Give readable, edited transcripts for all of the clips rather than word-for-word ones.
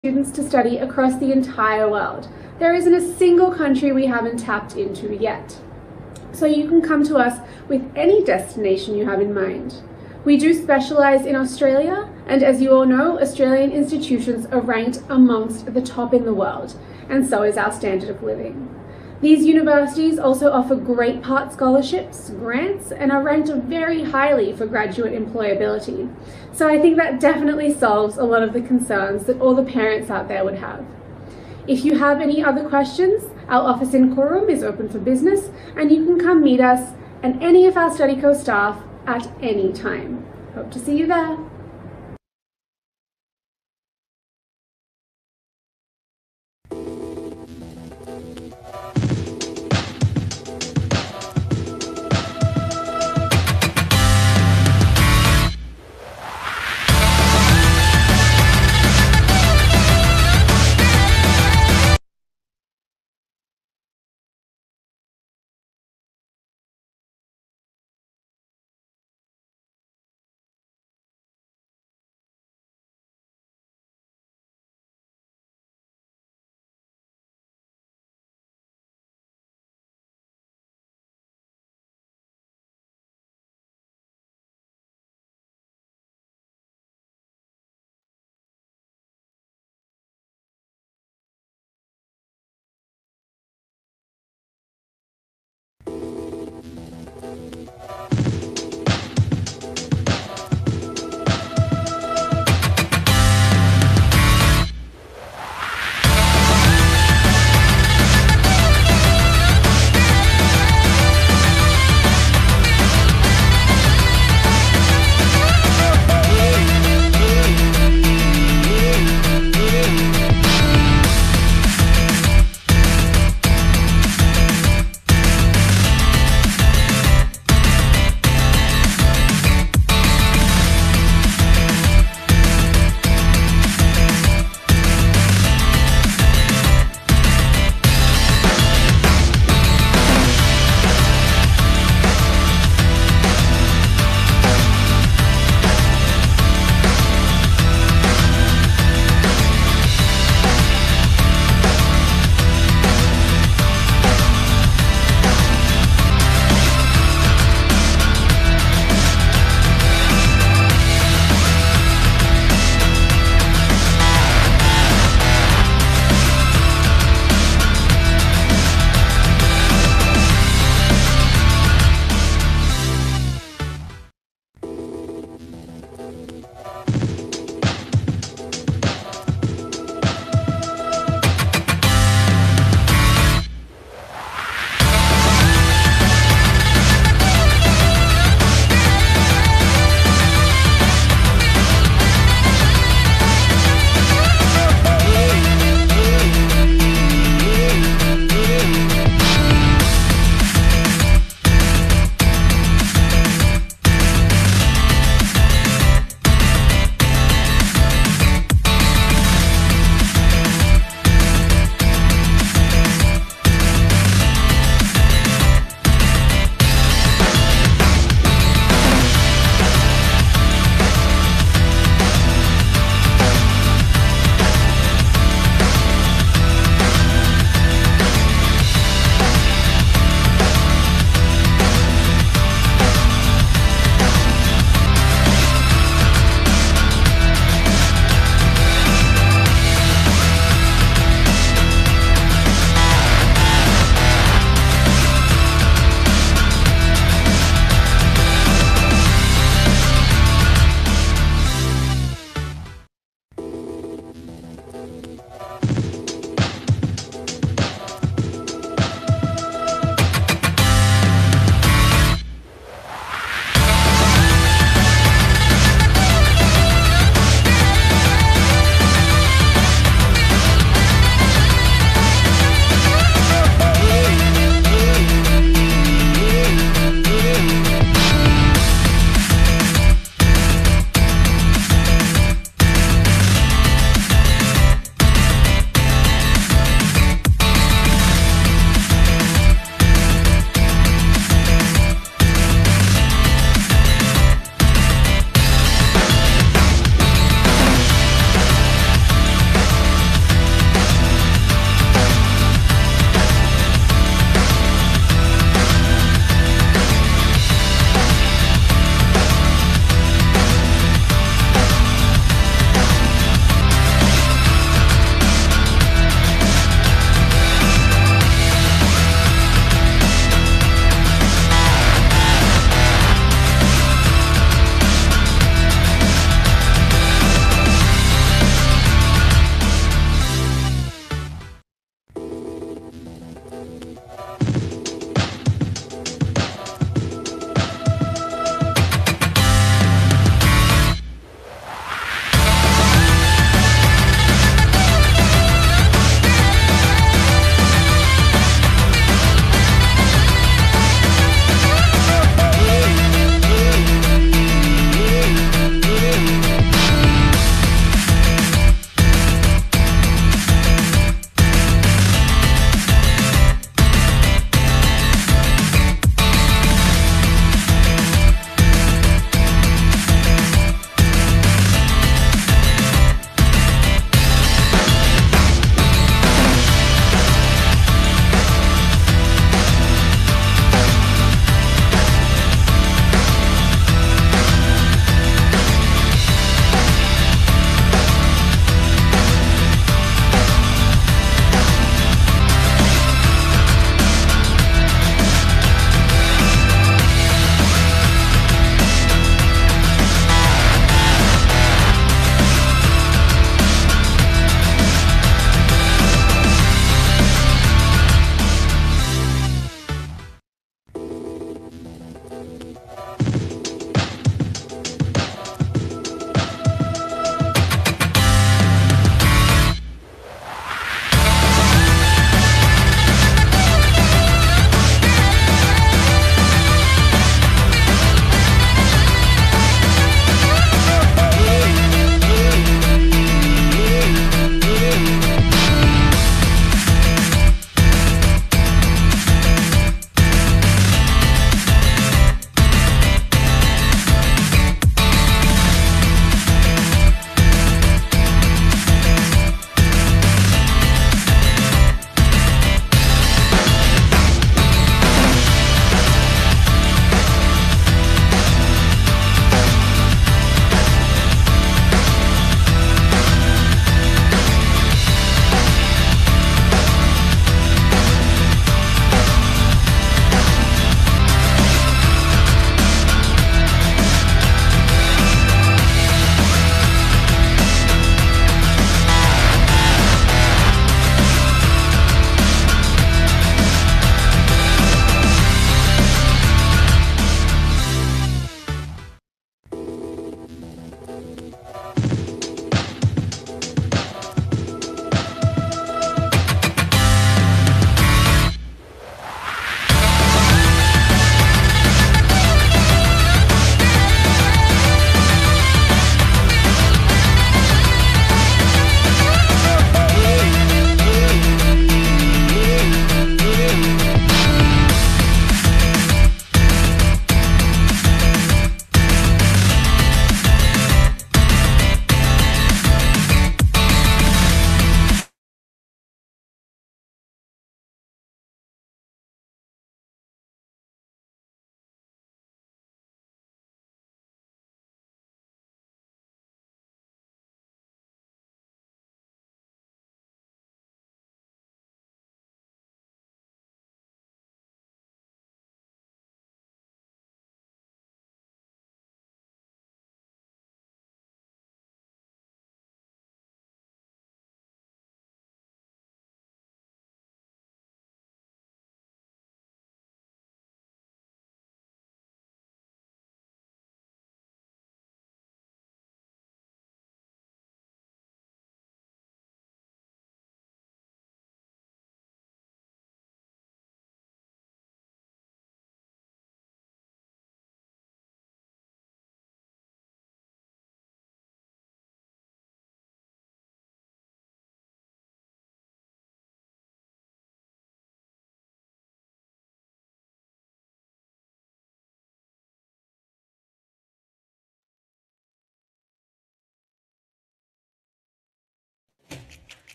students to study across the entire world. There isn't a single country we haven't tapped into yet. So you can come to us with any destination you have in mind. We do specialise in Australia, and as you all know, Australian institutions are ranked amongst the top in the world, and so is our standard of living. These universities also offer great part scholarships, grants, and are ranked very highly for graduate employability. So I think that definitely solves a lot of the concerns that all the parents out there would have. If you have any other questions, our office in Coram is open for business, and you can come meet us and any of our StudyCo staff at any time. Hope to see you there.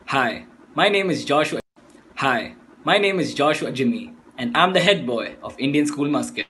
Hi, my name is Joshua. Hi, my name is Joshua Jimmy, and I'm the head boy of Indian School Muscat.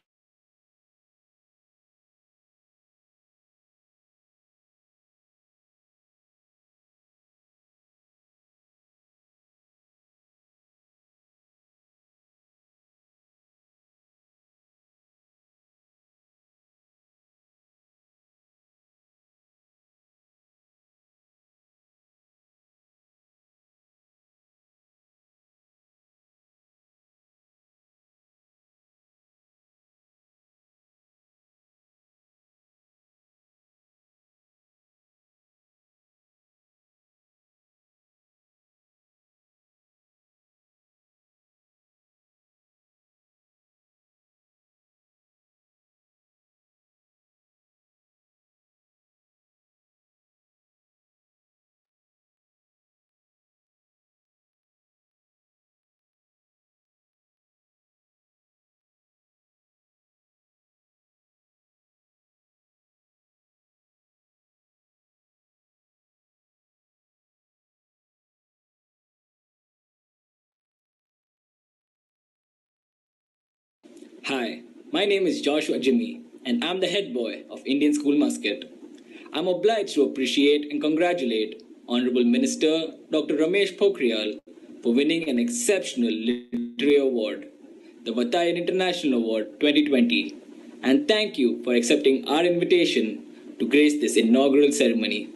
Hi, my name is Joshua Jimmy, and I'm the head boy of Indian School Muscat. I'm obliged to appreciate and congratulate Honorable Minister Dr. Ramesh Pokhriyal for winning an exceptional literary award, the Vatayan International Award 2020, and thank you for accepting our invitation to grace this inaugural ceremony.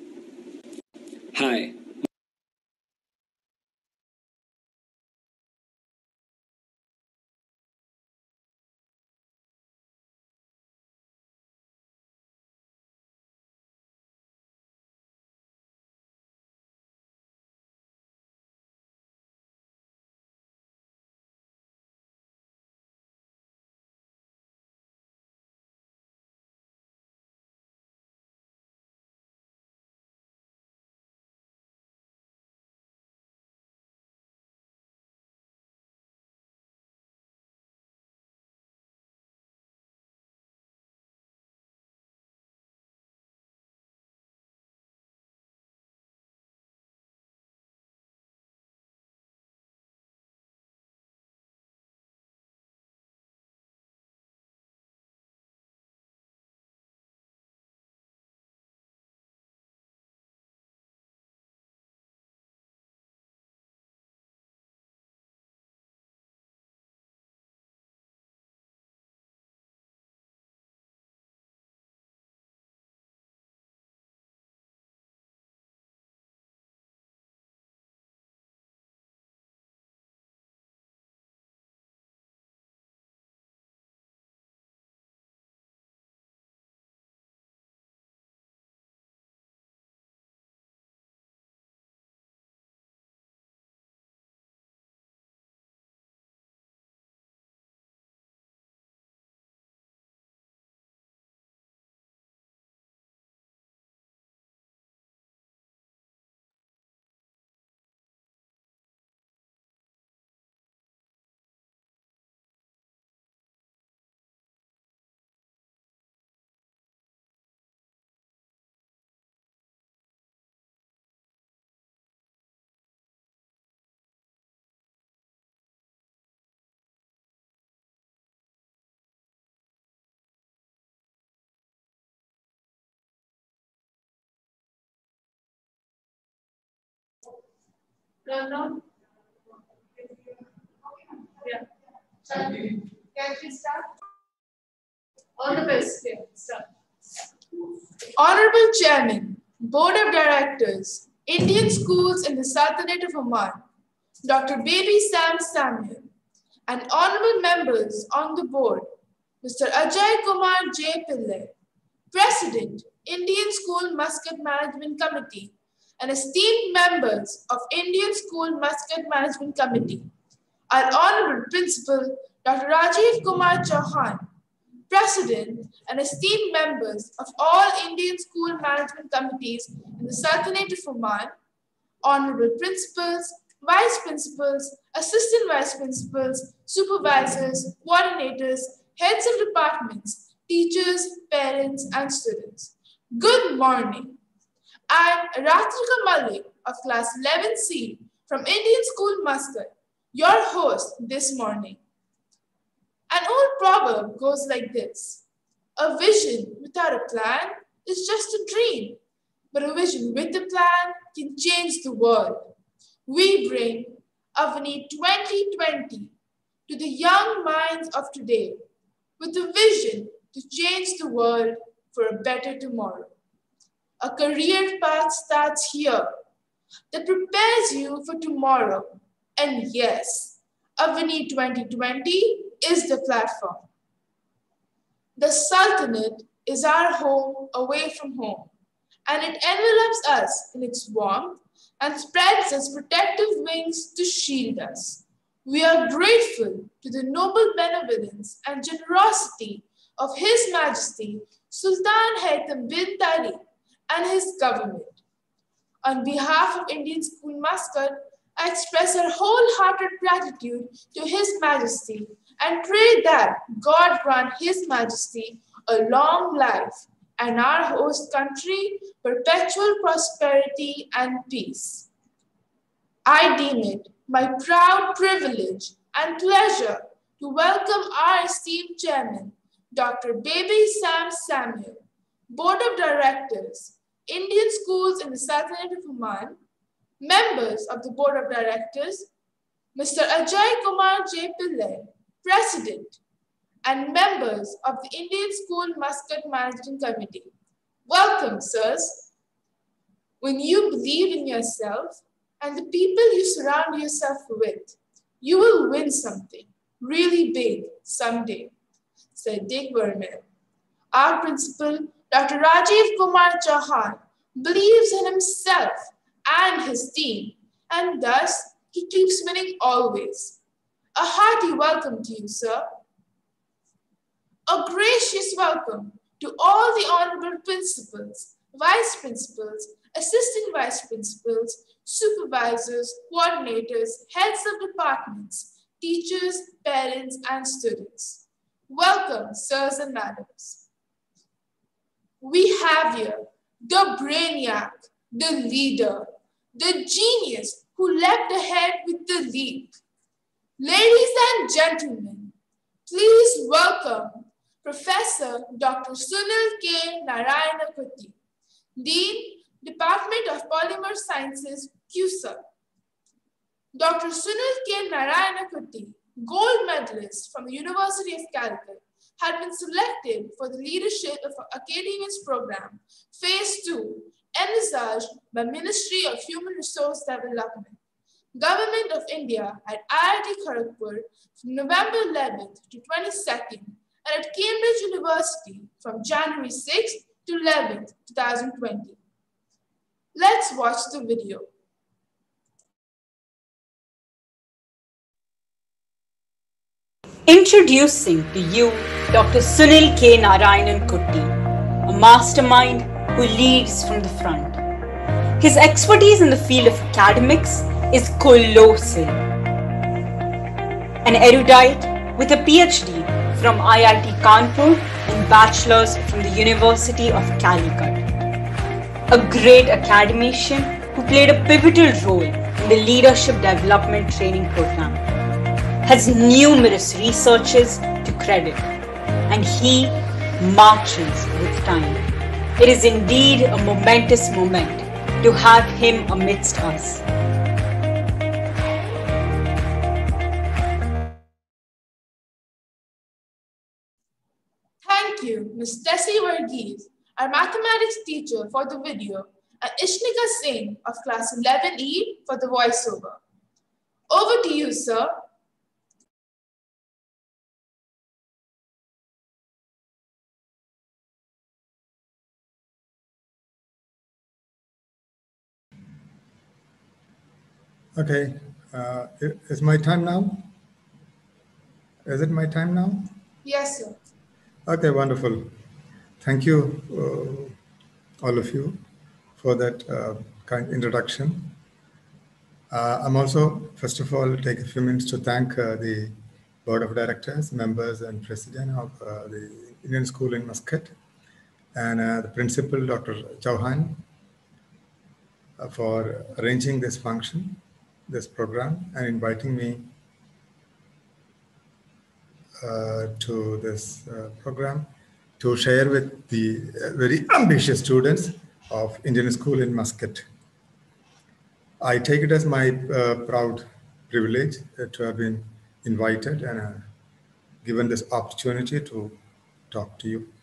Hi, No. Yeah. Can we start? All the best. Yeah, start. Honorable Chairman, Board of Directors, Indian Schools in the Sultanate of Oman, Dr. Baby Sam Samuel, and honorable members on the board, Mr. Ajay Kumar J. Pillai, President, Indian School Muscat Management Committee, and esteemed members of Indian School Muscat Management Committee, our honorable principal, Dr. Rajiv Kumar Chauhan, President, and esteemed members of all Indian school management committees in the Sultanate of Oman, honorable principals, vice principals, assistant vice principals, supervisors, coordinators, heads of departments, teachers, parents, and students. Good morning. I'm Ratrika Malik of class 11C from Indian School Muscat, your host this morning. An old proverb goes like this: a vision without a plan is just a dream, but a vision with a plan can change the world. We bring Avani 2020 to the young minds of today with a vision to change the world for a better tomorrow. A career path starts here that prepares you for tomorrow. And yes, Avani 2020 is the platform. The Sultanate is our home away from home, and it envelops us in its warmth and spreads its protective wings to shield us. We are grateful to the noble benevolence and generosity of His Majesty Sultan Haytham bin Tariq and his government. On behalf of Indian School Muscat, I express our wholehearted gratitude to His Majesty and pray that God grant His Majesty a long life and our host country perpetual prosperity and peace. I deem it my proud privilege and pleasure to welcome our esteemed chairman, Dr. Baby Sam Samuel, Board of Directors, Indian Schools in the Sultanate of Oman, members of the Board of Directors, Mr. Ajay Kumar J. Pillai, President, and members of the Indian School Muscat Managing Committee. Welcome, sirs. When you believe in yourself and the people you surround yourself with, you will win something really big someday, said Dick Vermeer. Our principal, Dr. Rajiv Kumar Chauhan, believes in himself and his team, and thus he keeps winning always. A hearty welcome to you, sir. A gracious welcome to all the honorable principals, vice principals, assistant vice principals, supervisors, coordinators, heads of departments, teachers, parents, and students. Welcome, sirs and madams. We have here the brainiac, the leader, the genius who leapt ahead with the leap. Ladies and gentlemen, please welcome Professor Dr. Sunil K. Narayanakutty, Dean, Department of Polymer Sciences, CUSA. Dr. Sunil K. Narayanakutty, gold medalist from the University of Calicut, had been selected for the Leadership of Academics Program, Phase 2, envisaged by Ministry of Human Resource Development, Government of India at IIT Kharagpur from November 11th to 22nd and at Cambridge University from January 6th to 11th, 2020. Let's watch the video. Introducing to you Dr. Sunil K. Narayanakutty, a mastermind who leads from the front. His expertise in the field of academics is colossal. An erudite with a PhD from IIT Kanpur and bachelor's from the University of Calicut. A great academician who played a pivotal role in the Leadership Development Training Program. Has numerous researches to credit, and he marches with time. It is indeed a momentous moment to have him amidst us. Thank you, Ms. Tessie Varghese, our mathematics teacher, for the video, and Ishnika Singh of class 11E for the voiceover. Over to you, sir. Okay, is my time now? Is it my time now? Yes, sir. Okay, wonderful. Thank you, all of you, for that kind introduction. I'm also, first of all, take a few minutes to thank the Board of Directors, members, and President of the Indian School in Muscat, and the Principal, Dr. Chauhan, for arranging this function, this program, and inviting me to this program to share with the very ambitious students of Indian School in Muscat. I take it as my proud privilege to have been invited and given this opportunity to talk to you.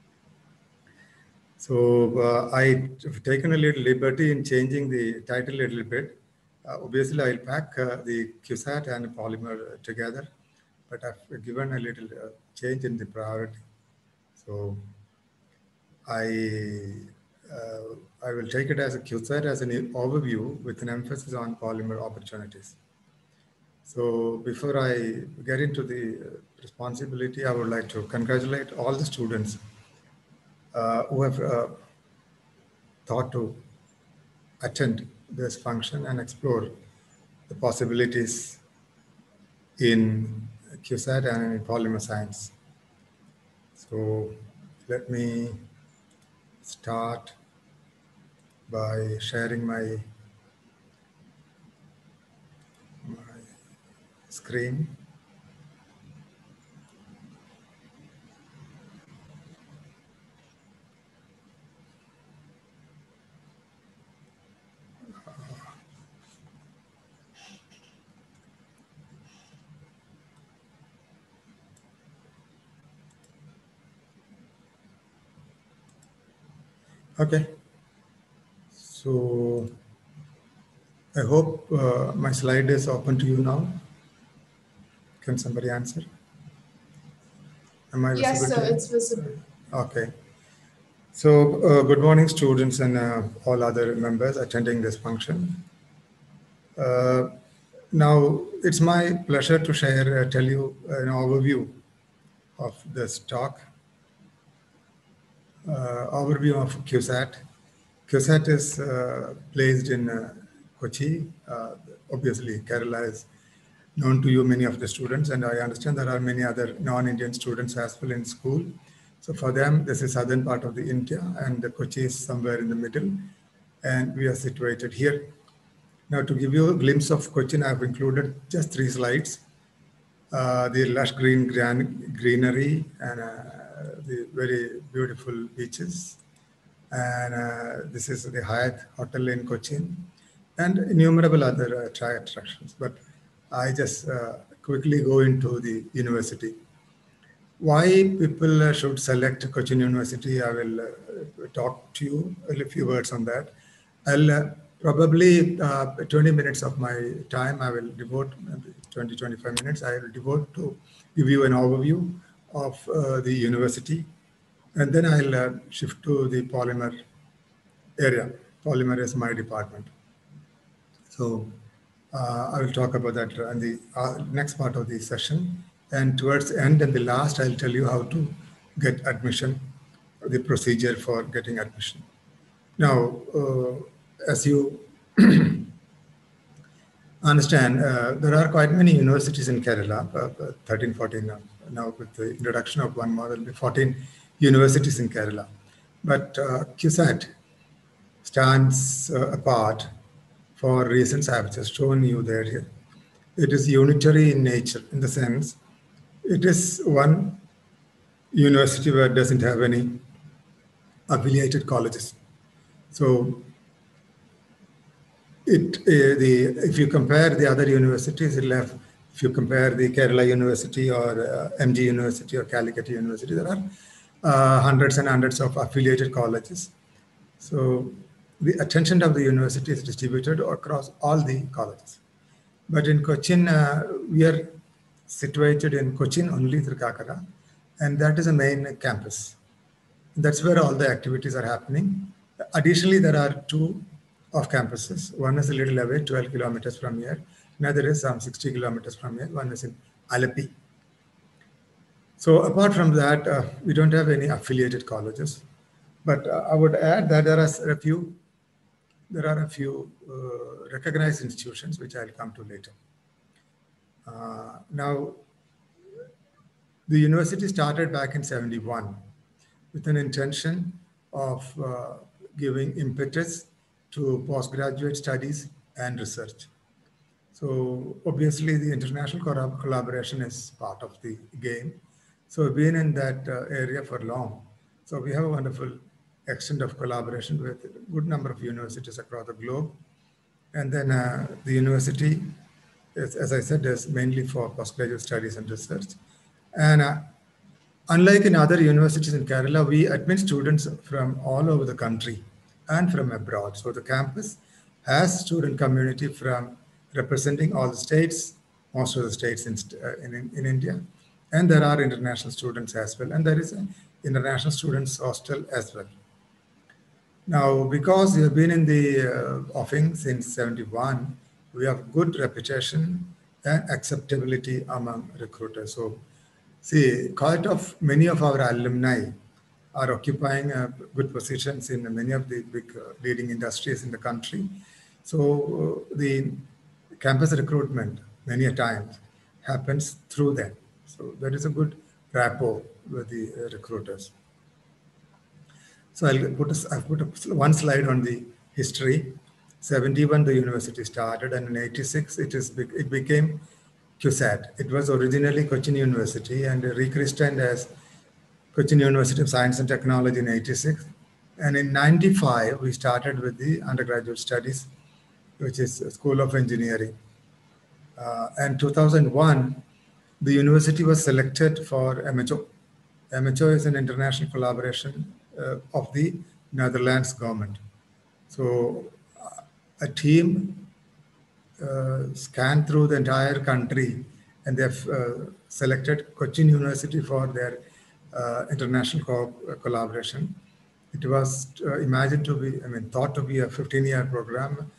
So I've taken a little liberty in changing the title a little bit. Obviously, I'll pack the CuSAT and polymer together, but I've given a little change in the priority. So I will take it as a CuSAT as an overview with an emphasis on polymer opportunities. So before I get into the responsibility, I would like to congratulate all the students who have thought to attend this function and explore the possibilities in CuSAT and in polymer science. So let me start by sharing my screen. Okay, so I hope my slide is open to you now. Can somebody answer? Am I visible? Yes, sir, it's visible. Okay. So good morning, students and all other members attending this function. Now, it's my pleasure to tell you an overview of this talk. Overview of CuSAT. CuSAT is placed in Kochi. Obviously, Kerala is known to you, many of the students, and I understand there are many other non-Indian students as well in school. So for them, this is southern part of the India, and Kochi is somewhere in the middle, and we are situated here. Now, to give you a glimpse of Cochin, I've included just 3 slides. The lush greenery and the very beautiful beaches. And this is the Hyatt Hotel in Cochin and innumerable other attractions. But I just quickly go into the university. Why people should select Cochin University, I will talk to you a few words on that. I'll probably 20 minutes of my time, I will devote, 20-25 minutes, I will devote to give you an overview of the university. And then I'll shift to the polymer area. Polymer is my department. So I will talk about that in the next part of the session. And towards the end and the last, I'll tell you how to get admission, the procedure for getting admission. Now, as you understand, there are quite many universities in Kerala, 13, 14 now with the introduction of one more, there will be 14 universities in Kerala. But CuSAT stands apart for reasons I've just shown you there here. It is unitary in nature, in the sense, it is one university where it doesn't have any affiliated colleges. So if you compare the other universities, if you compare the Kerala University or MG University or Calicut University, there are hundreds and hundreds of affiliated colleges. So the attention of the university is distributed across all the colleges. But in Cochin, we are situated in Cochin only, Thrikakara, and that is a main campus. That's where all the activities are happening. Additionally, there are 2 off campuses. One is a little away, 12 kilometers from here. Another is some 60 kilometers from here. One is in Alleppey. So apart from that, we don't have any affiliated colleges. But I would add that there are a few recognized institutions, which I'll come to later. Now, the university started back in 71 with an intention of giving impetus to postgraduate studies and research. So obviously the international collaboration is part of the game. So we've been in that area for long. So we have a wonderful extent of collaboration with a good number of universities across the globe. And then the university, as I said, is mainly for postgraduate studies and research. And unlike in other universities in Kerala, we admit students from all over the country and from abroad. So the campus has student community from representing all the states, most of the states in India. And there are international students as well. And there is an international students hostel as well. Now, because we have been in the offing since 71, we have good reputation and acceptability among recruiters. So, see, quite of many of our alumni are occupying good positions in many of the big leading industries in the country. So, the campus recruitment many a times happens through them. So, there is a good rapport with the recruiters. So I've put one slide on the history. 71, the university started, and in 86, it became CUSAT. It was originally Cochin University and rechristened as Cochin University of Science and Technology in 86. And in 95, we started with the undergraduate studies, which is School of Engineering. And 2001, the university was selected for MHO. MHO is an international collaboration of the Netherlands government. So a team scanned through the entire country, and they've selected Cochin University for their international collaboration. It was imagined to be, thought to be a 15-year program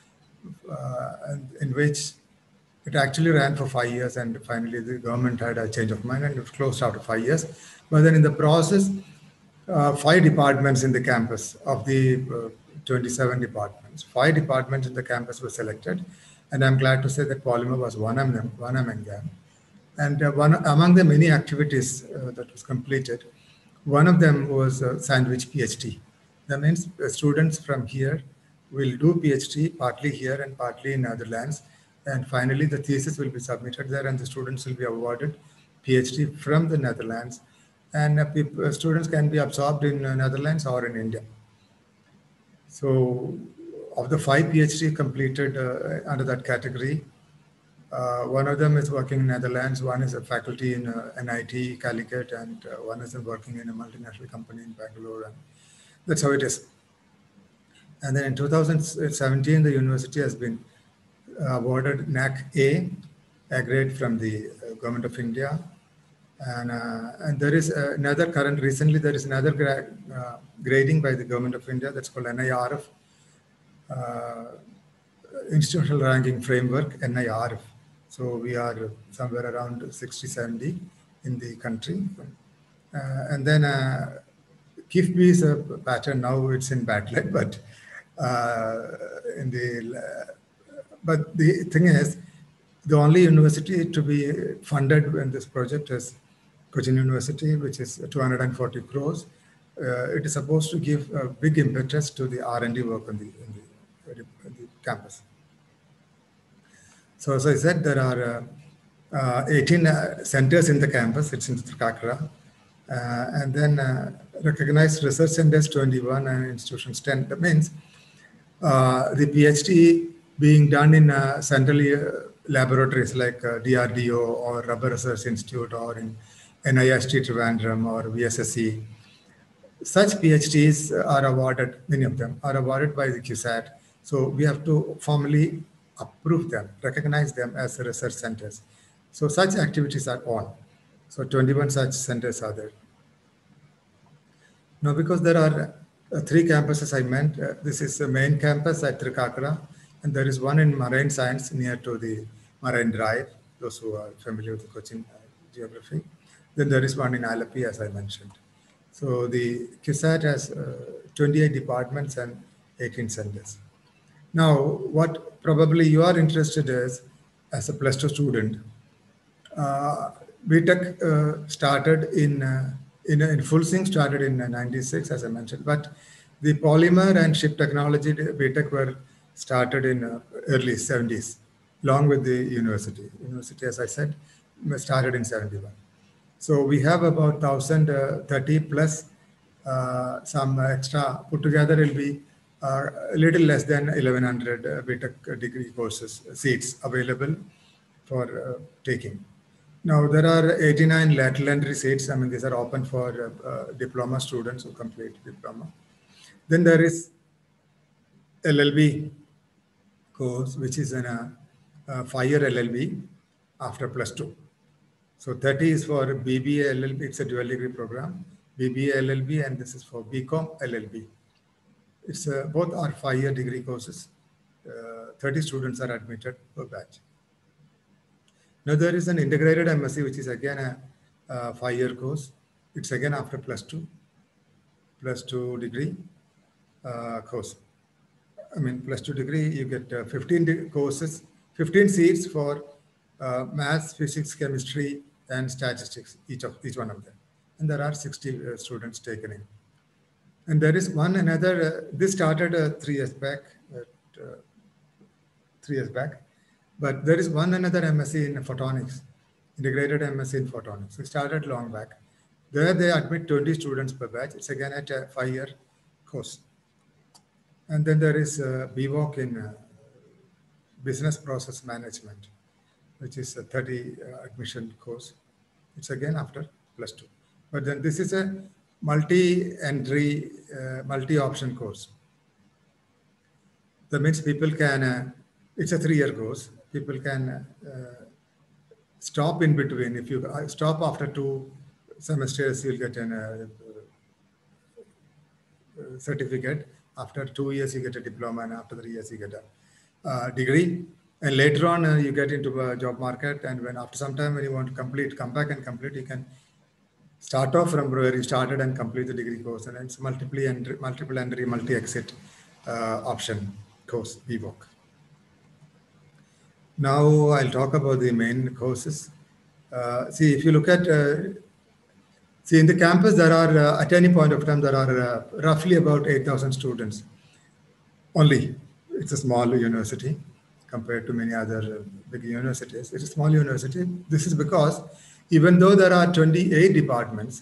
in which it actually ran for 5 years, and finally the government had a change of mind and it closed after 5 years. But then in the process, 5 departments in the campus of the 27 departments. 5 departments in the campus were selected, and I'm glad to say that polymer was one among them. And among the many activities that was completed, one of them was a sandwich PhD. That means students from here will do PhD partly here and partly in Netherlands. And finally, the thesis will be submitted there, and the students will be awarded PhD from the Netherlands. And students can be absorbed in Netherlands or in India. So of the 5 PhD completed under that category, one of them is working in Netherlands, one is a faculty in NIT Calicut, and one is working in a multinational company in Bangalore. And that's how it is. And then in 2017, the university has been awarded NAC A grade from the Government of India. And there is recently there is another grading by the Government of India that's called NIRF, Institutional Ranking Framework, NIRF. So we are somewhere around 60, 70 in the country. And then KIFBI is a pattern, now it's in BATLET, but but the thing is, the only university to be funded in this project is Cochin University, which is 240 crores. It is supposed to give a big impetus to the R&D work in the campus. So as I said, there are 18 centers in the campus. It's in Trikakra. And then recognized research centers 21 and institutions 10. That means the PhD being done in central laboratories like DRDO or Rubber Research Institute or in NIST Trivandrum or VSSC. Such PhDs are awarded, many of them are awarded by the CUSAT. So we have to formally approve them, recognize them as research centers. So such activities are on. So 21 such centers are there. Now, because there are 3 campuses I meant, this is the main campus at Trikakra, and there is one in Marine Science near to the Marine Drive, those who are familiar with the Cochin geography. Then there is one in Alapi, as I mentioned. So the CUSAT has 28 departments and 18 centers. Now, what probably you are interested is, as a +2 student, BTech started in full swing, started in 96, as I mentioned, but The polymer and ship technology BTech were started in early 70s, along with the university. University, as I said, started in 71. So we have about 1,030 plus some extra. Put together, it will be a little less than 1,100 BTech degree courses seats available for taking. Now there are 89 lateral entry seats. I mean, these are open for diploma students who complete diploma. Then there is LLB course, which is in a 5-year LLB after +2. So 30 is for BBA LLB. It's a dual degree program, BBA LLB, and this is for BCom LLB. It's both are 5-year degree courses. 30 students are admitted per batch. Now there is an integrated MSc, which is again a 5-year course. It's again after +2 degree course. I mean, +2 degree, you get 15 courses, 15 seats for maths, physics, chemistry, and statistics, each one of them. And there are 60 students taken in. And there is one another, this started 3 years back, 3 years back. But there is one another MSc in photonics, integrated MSc in photonics. It started long back. There they admit 20 students per batch. It's again at a 5-year course. And then there is BVOC in business process management, which is a 30 admission course. It's again after +2. But then this is a multi-entry, multi-option course. That means people can, it's a 3-year course. People can stop in between. If you stop after 2 semesters, you'll get a certificate. After 2 years, you get a diploma, and after 3 years, you get a degree. And later on, you get into a job market. And when after some time, when you want to complete, come back and complete, you can start off from where you started and complete the degree course. And it's multiple entry, multi-exit option course, BVOC. Now I'll talk about the main courses. See, if you look at, in the campus, there are, at any point of time, there are roughly about 8,000 students only. It's a small university compared to many other big universities. It's a small university. This is because even though there are 28 departments,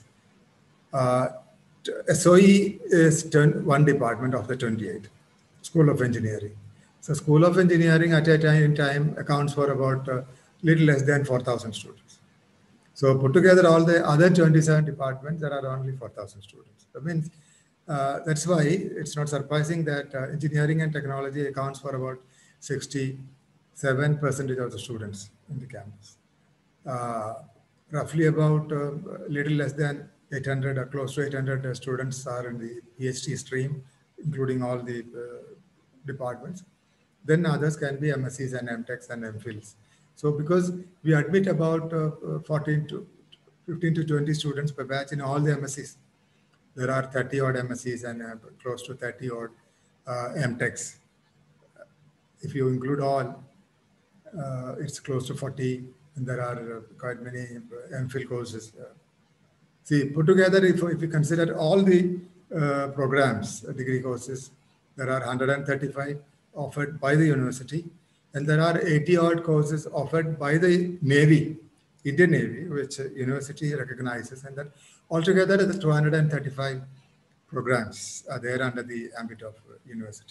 SOE is one department of the 28, School of Engineering. So School of Engineering at a time accounts for about little less than 4,000 students. So put together all the other 27 departments, there are only 4,000 students. That means that's why it's not surprising that engineering and technology accounts for about 67% of the students in the campus. Roughly about little less than 800 or close to 800 students are in the PhD stream, including all the departments. Then others can be MScs and MTechs and MPhils. So because we admit about 15 to 20 students per batch in all the MScs, there are 30 odd MScs and close to 30 odd MTechs. If you include all, it's close to 40, and there are quite many MPhil courses. See, put together, if you consider all the programs, degree courses, there are 135 offered by the university, and there are 80 odd courses offered by the Navy, Indian Navy, which university recognizes, and that altogether the 235 programs are there under the ambit of university.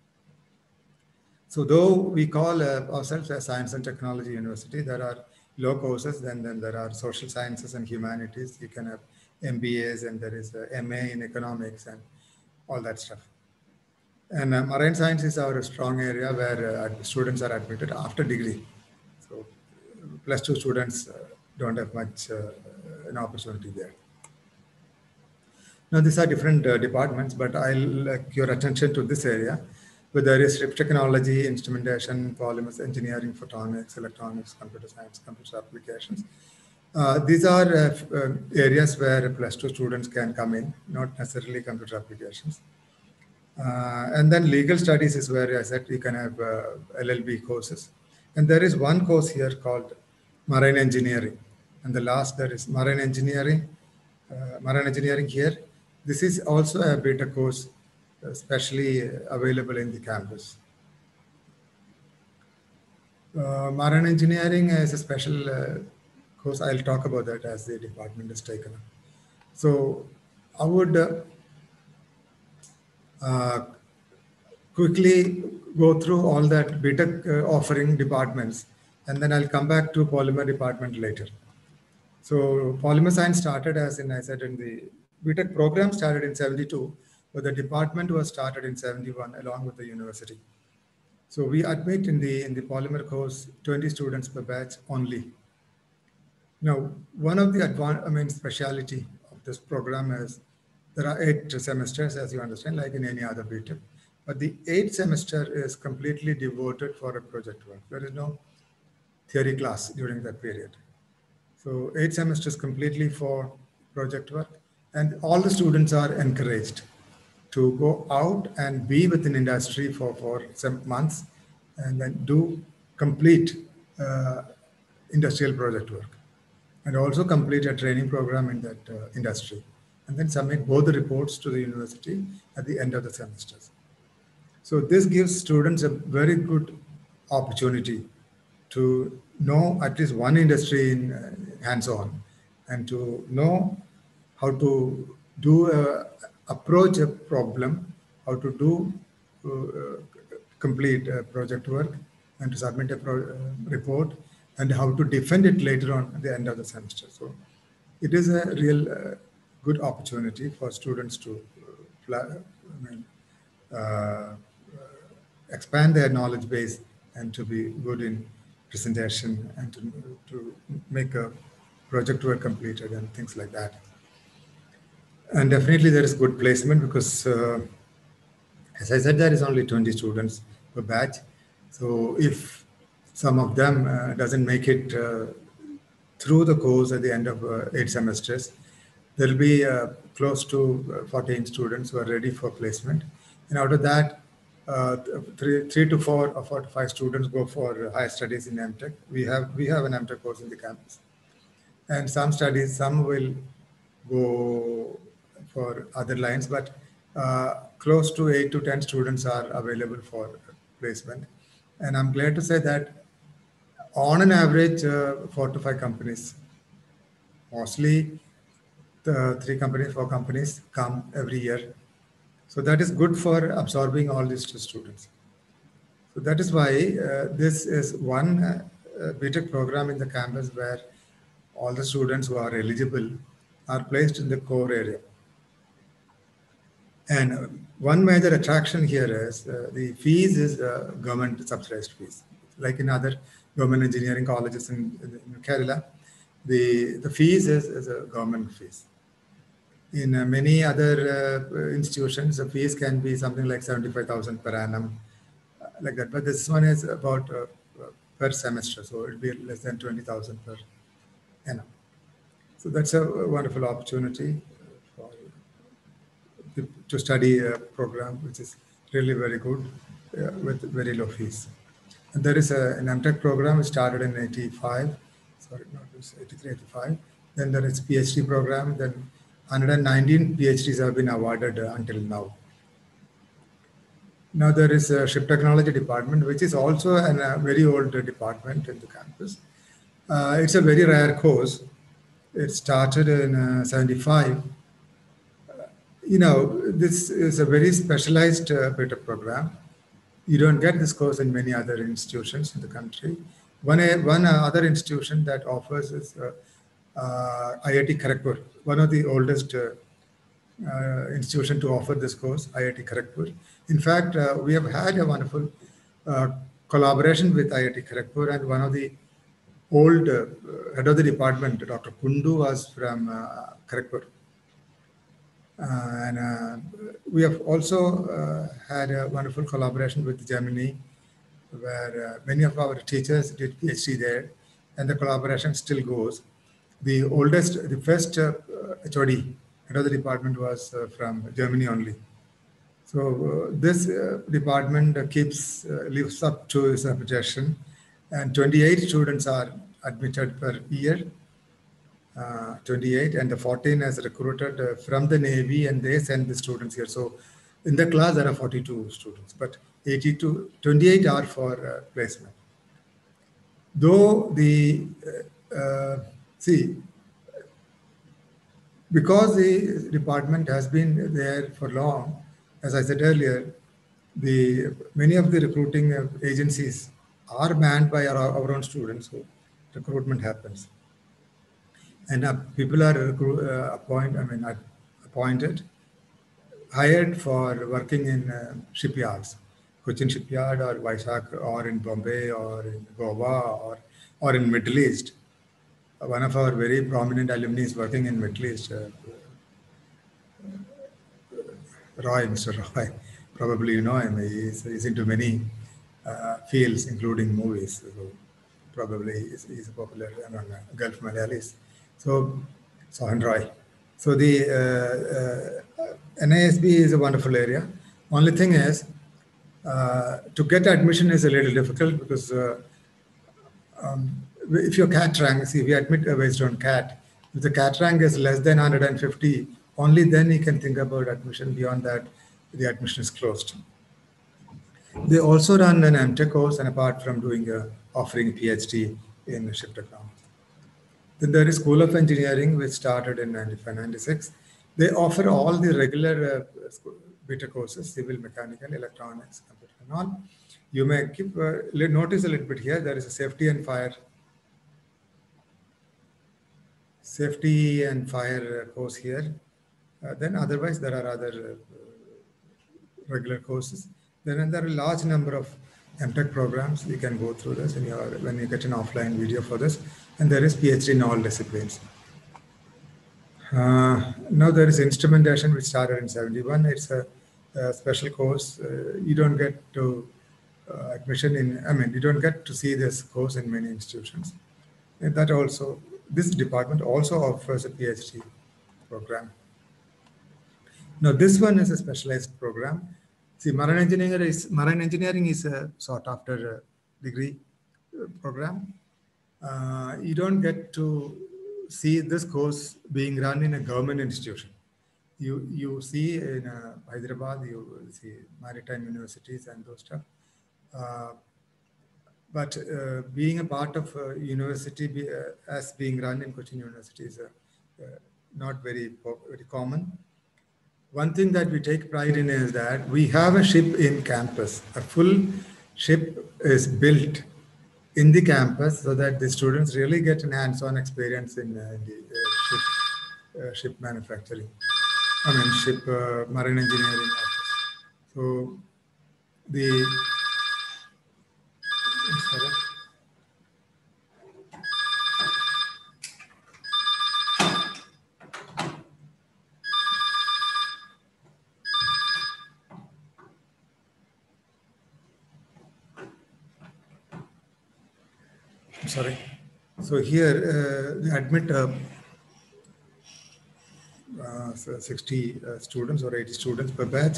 So though we call ourselves a science and technology university, there are low courses, then there are social sciences and humanities. You can have MBAs, and there is a MA in economics and all that stuff. And marine science is our strong area where students are admitted after degree. So +2 students don't have much an opportunity there. Now these are different departments, but I'll like your attention to this area, where there is ship technology, instrumentation, polymers, engineering, photonics, electronics, computer science, computer applications. These are areas where +2 students can come in, not necessarily computer applications. And then legal studies is where I said you can have LLB courses. And there is one course here called marine engineering. And the last there is marine engineering here. This is also a beta course especially available in the campus. Marine engineering is a special course. I'll talk about that as the department is taken up. So I would quickly go through all that BTech offering departments, and then I'll come back to polymer department later. So polymer science started, as I said, in the BTech program started in 72, but the department was started in 71 along with the university. So we admit in the polymer course 20 students per batch only. Now, one of the speciality of this program is there are 8 semesters, as you understand, like in any other BTech. But the 8th semester is completely devoted for a project work. There is no theory class during that period. So 8 semesters completely for project work, and all the students are encouraged to go out and be within industry for some months and then do complete industrial project work and also complete a training program in that industry and then submit both the reports to the university at the end of the semesters. So this gives students a very good opportunity to know at least one industry in hands-on and to know how to do approach a problem, how to do complete project work and to submit a report and how to defend it later on at the end of the semester. So it is a real good opportunity for students to expand their knowledge base and to be good in presentation and to make a project work completed and things like that. And definitely there is good placement because, as I said, there is only 20 students per batch. So if some of them doesn't make it through the course at the end of 8 semesters, there will be close to 14 students who are ready for placement. And out of that, 3 to 4 or 4 to 5 students go for higher studies in MTech. We have an MTech course in the campus. And some will go for other lines, but close to 8 to 10 students are available for placement. And I'm glad to say that on an average, 4 to 5 companies, mostly the 3 companies, 4 companies come every year. So that is good for absorbing all these students. So that is why this is one BTech program in the campus where all the students who are eligible are placed in the core area. And one major attraction here is the fees is government subsidized fees. Like in other government engineering colleges in Kerala, the fees is a government fees. In many other institutions, the fees can be something like 75,000 per annum, like that. But this one is about per semester, so it will be less than 20,000 per annum. So that's a wonderful opportunity to study a program which is really very good with very low fees. And there is an MTech program which started in 85, sorry, not 83, 85. Then there is PhD program, then 119 PhDs have been awarded until now. Now there is a ship technology department, which is also a very old department in the campus. It's a very rare course. It started in 75. This is a very specialized BTech program. You don't get this course in many other institutions in the country. One other institution that offers is IIT Kharagpur, one of the oldest institution to offer this course, IIT Kharagpur. In fact, we have had a wonderful collaboration with IIT Kharagpur, and one of the old head of the department, Dr. Kundu, was from Kharagpur. And we have also had a wonderful collaboration with Germany, where many of our teachers did PhD there, and the collaboration still goes. The first HOD, head of the department, was from Germany only. So this department lives up to its reputation, and 28 students are admitted per year. 28, and the 14 is recruited from the Navy, and they send the students here. So In the class, there are 42 students, but 28 are for placement. Though because the department has been there for long, as I said earlier, many of the recruiting agencies are manned by our own students, so recruitment happens. And people are appointed, hired for working in shipyards, Cochin Shipyard or Vizag or in Bombay or in Goa or in Middle East. One of our very prominent alumni is working in Middle East, Mr. Roy. Probably you know him. He's into many fields, including movies. So probably he's popular among Gulf Malayalis. So Sohan Roy. So the NISB is a wonderful area. Only thing is, to get admission is a little difficult because if your CAT rank, see, we admit based on CAT. If the CAT rank is less than 150, only then you can think about admission. Beyond that, the admission is closed. They also run an MTech course, and apart from offering a PhD in ship technology. Then there is School of Engineering, which started in 95-96. They offer all the regular beta courses, civil, mechanical, electronics, computer, and all. You may keep notice a little bit here. There is a safety and fire course here. Then otherwise there are other regular courses. Then there are a large number of MTech programs. You can go through this when you get an offline video for this. And there is PhD in all disciplines. Now there is instrumentation, which started in 71. It's a special course. You don't get to admission you don't get to see this course in many institutions. And this department also offers a PhD program. Now this one is a specialized program. See, marine engineering is a sought after degree program. You don't get to see this course being run in a government institution. You see in Hyderabad, you see maritime universities and those stuff. But being a part of a university as being run in Cochin University is not very common. One thing that we take pride in is that we have a ship in campus. A full ship is built in the campus so that the students really get an hands-on experience in ship manufacturing. Ship marine engineering office. So So here we admit 60 students or 80 students per batch.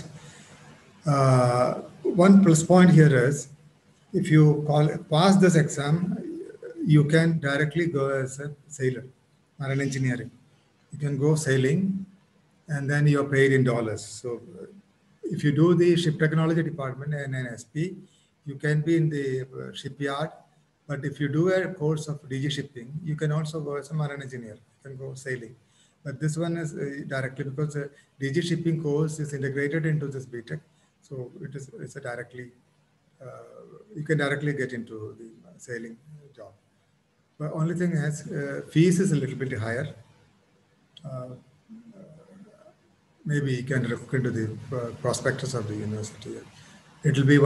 One plus point here is, if you pass this exam, you can directly go as a sailor, marine engineering. You can go sailing, and then you're paid in dollars. So if you do the ship technology department in NSP, you can be in the shipyard. But if you do a course of DG shipping, you can also go as a marine engineer. You can go sailing. But this one is directly, because the DG shipping course is integrated into this BTech. So it's a directly, you can directly get into the sailing job. But only thing is, fees is a little bit higher. Maybe you can look into the prospectus of the university. It will be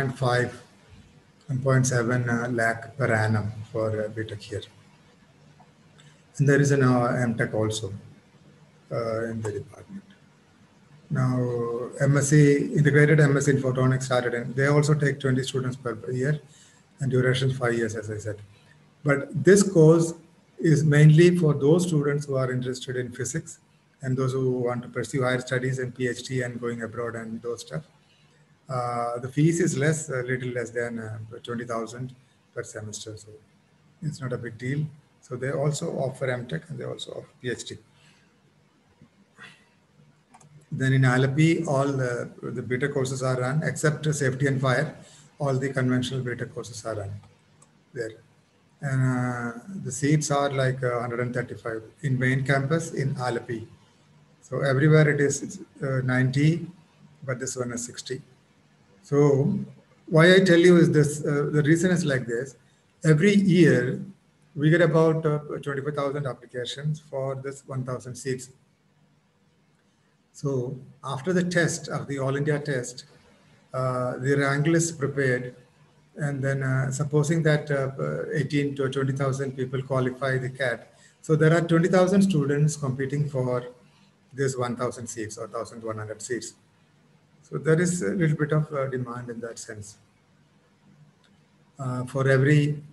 1.7 lakh per annum for BTech here. And there is an MTech also in the department. Now, MSc, integrated MSc in photonics started, and they also take 20 students per year, and duration 5 years, as I said. But this course is mainly for those students who are interested in physics and those who want to pursue higher studies and PhD and going abroad and those stuff. The fees is less, a little less than 20,000 per semester. So it's not a big deal. So they also offer MTech and they also offer PhD. Then in Alleppey, all the BTech courses are run except safety and fire. All the conventional BTech courses are run there. And the seats are like 135 in main campus in Alleppey. So everywhere it is 90, but this one is 60. So why I tell you is this, the reason is like this. Every year, we get about 25,000 applications for this 1,000 seats. So after the test of the All India test, the rank list prepared, and then supposing that 18 to 20,000 people qualify the CAT. So there are 20,000 students competing for this 1,000 seats or 1,100 seats. So there is a little bit of demand in that sense. For every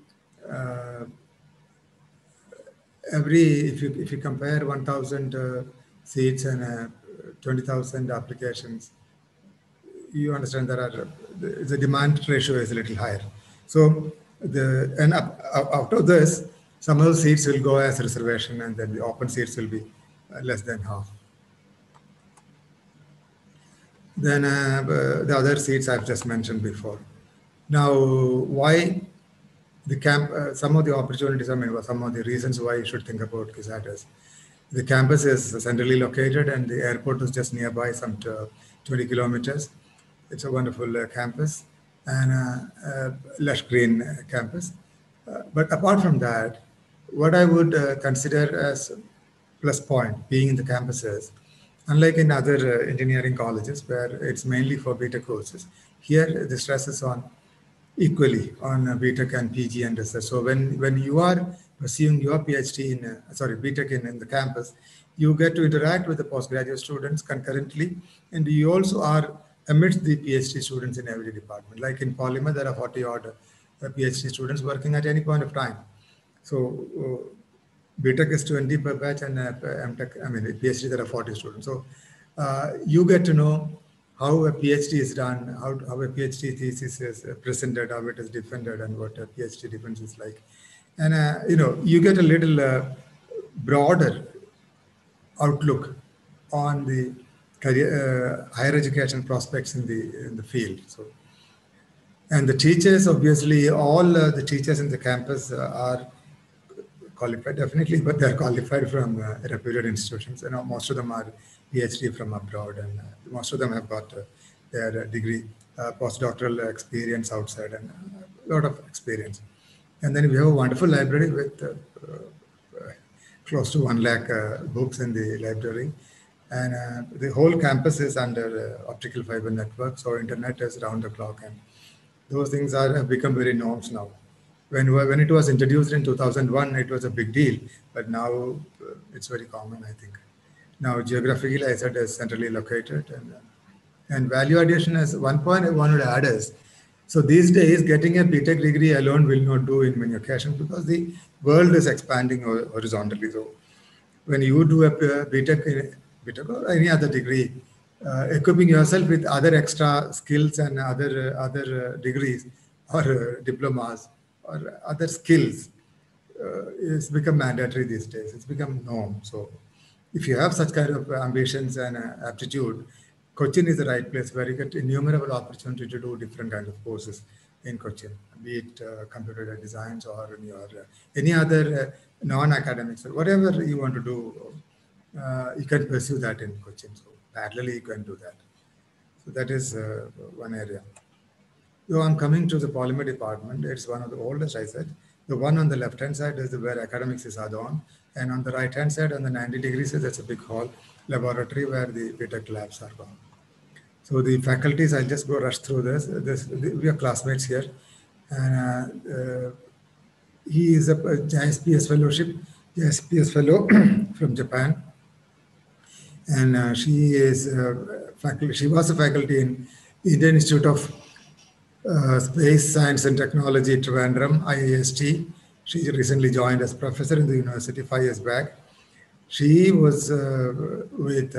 if you compare 1,000 seats and 20,000 applications, you understand the demand ratio is a little higher. So out of this, some of the seats will go as reservation, and then the open seats will be less than half. Then the other seats I've just mentioned before. Now, why the camp? Some of the opportunities, some of the reasons why you should think about KISAT is the campus is centrally located, and the airport is just nearby, some 20 kilometers. It's a wonderful campus and lush green campus. But apart from that, what I would consider as plus point being in the campuses, unlike in other engineering colleges where it's mainly for BTech courses, here the stress is on equally on BTech and PG and research. So when you are pursuing your PhD in, BTech in the campus, you get to interact with the postgraduate students concurrently, and you also are amidst the PhD students in every department. Like in polymer, there are 40 odd PhD students working at any point of time. So BTech is 20 per batch, and MTech, PhD, there are 40 students. So you get to know how a PhD is done, how a PhD thesis is presented, how it is defended, and what a PhD defense is like. And, you get a little broader outlook on the career, higher education prospects in the field. So, and the teachers, obviously, all the teachers in the campus are qualified, definitely, but they're qualified from reputed institutions. Most of them are PhD from abroad, and most of them have got their degree, postdoctoral experience outside, and a lot of experience. And then we have a wonderful library with close to 1 lakh books in the library. And the whole campus is under optical fiber network, so internet is round the clock, and those things have become very norms now. When it was introduced in 2001, it was a big deal, but now it's very common, I think. Now, geographically, I said, is centrally located, and value addition is one point I wanted to add is, so these days, getting a BTech degree alone will not do in many occasions because the world is expanding horizontally. So when you do a BTech or any other degree, equipping yourself with other extra skills and other degrees or diplomas or other skills it's become mandatory these days. It's become norm. So if you have such kind of ambitions and aptitude, Cochin is the right place where you get innumerable opportunity to do different kinds of courses in Cochin, be it computer designs or in your, any other non-academics, or whatever you want to do, you can pursue that in Cochin. So parallelly, you can do that. So that is one area. So I'm coming to the polymer department. It's one of the oldest, I said. The one on the left-hand side is where academics is add-on. And on the right-hand side, on the 90 degrees, that's a big hall laboratory where the BTech labs are gone. So the faculties, I'll just go rush through this. We are classmates here. And he is a JSPS fellowship, JSPS fellow from Japan. And she is faculty. She was a faculty in Indian Institute of Space Science and Technology, Trivandrum, IIST. She recently joined as professor in the university 5 years back. She was with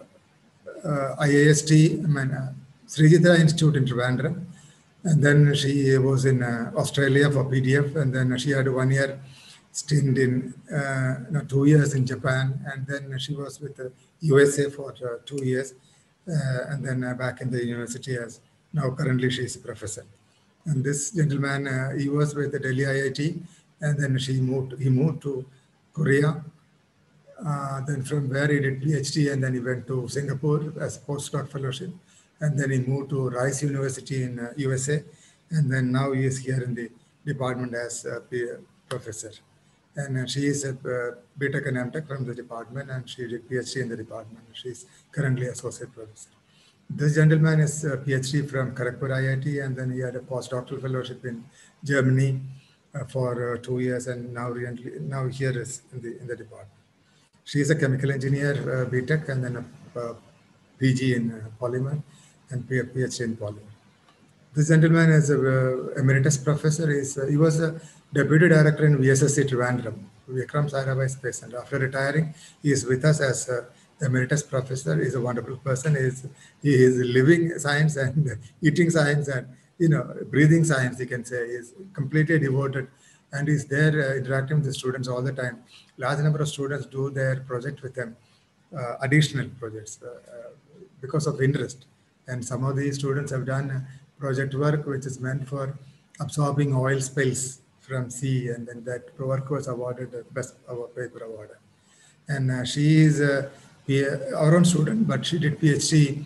IIST, Srijitra Institute in Trivandrum. And then she was in Australia for PDF. And then she had a 1 year stint in, 2 years in Japan. And then she was with the USA for 2 years. and then back in the university as now currently she is a professor. And this gentleman, he was with the Delhi IIT, and then he moved to Korea. Then from where he did PhD, and then he went to Singapore as postdoc fellowship, and then he moved to Rice University in USA, and then now he is here in the department as a professor. And she is a BTech and MTech from the department, and she did PhD in the department. She is currently associate professor. This gentleman is a PhD from Kharagpur IIT, and then he had a postdoctoral fellowship in Germany for 2 years, and now here is in the department. She is a chemical engineer, BTech, and then a PG in polymer, and PhD in polymer. This gentleman is an emeritus professor. He was a deputy director in VSSC Trivandrum, Vikram Sarabhai Space Center. After retiring, he is with us as emeritus professor. He is a wonderful person. He is living science and eating science and breathing science. You can say he is completely devoted, and is there interacting with the students all the time. Large number of students do their project with them, additional projects because of interest. And some of these students have done project work which is meant for absorbing oil spills from sea, and then that work was awarded the best paper award. And she is our own student, but she did PhD.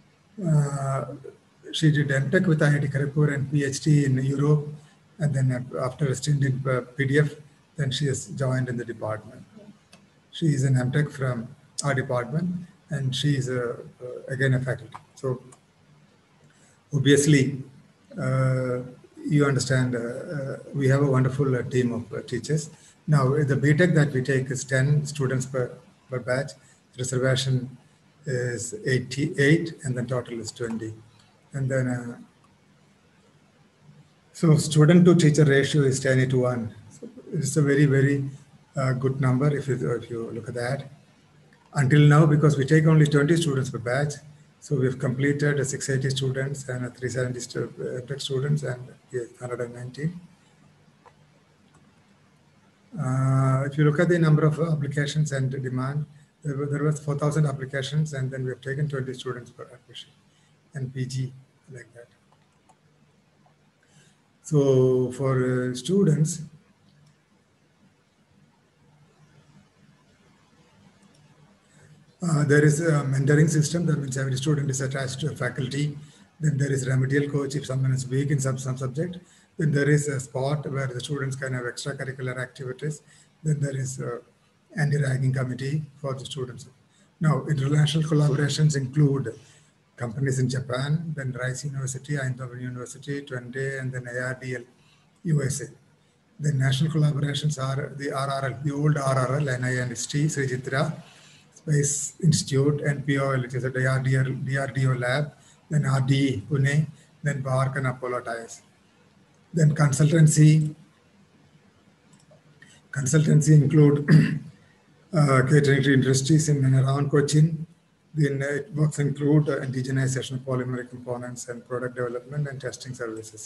She did MTech with IIT Kharagpur and PhD in Europe, and then after a stint in PDF, then she has joined in the department. She is an MTech from our department, and she is again a faculty. So obviously, you understand, we have a wonderful team of teachers. Now, the BTech that we take is 10 students per batch. Reservation is 88, and then total is 20. And then, so student to teacher ratio is 10:1. So it's a very, very good number if you look at that. Until now, because we take only 20 students per batch, so we've completed 680 students and 370 tech students and 119. If you look at the number of applications and demand, there was 4,000 applications, and then we have taken 20 students per application, and PG like that. So for students, there is a mentoring system. That means every student is attached to a faculty. Then there is remedial coach if someone is weak in some subject. Then there is a spot where the students can have extracurricular activities. Then there is anti-ragging committee for the students. Now, international collaborations include companies in Japan, then Rice University, Eindhoven University, Twente, and then ARDL USA. The national collaborations are the RRL, the old RRL, NIST, Sri Chitra Space Institute, NPOL, which is a DRDO lab, then RDE, Pune, then BARC and Apollo Tyres. Then consultancy include catering to industries in and around Cochin. Then it works include indigenization of polymer components and product development and testing services.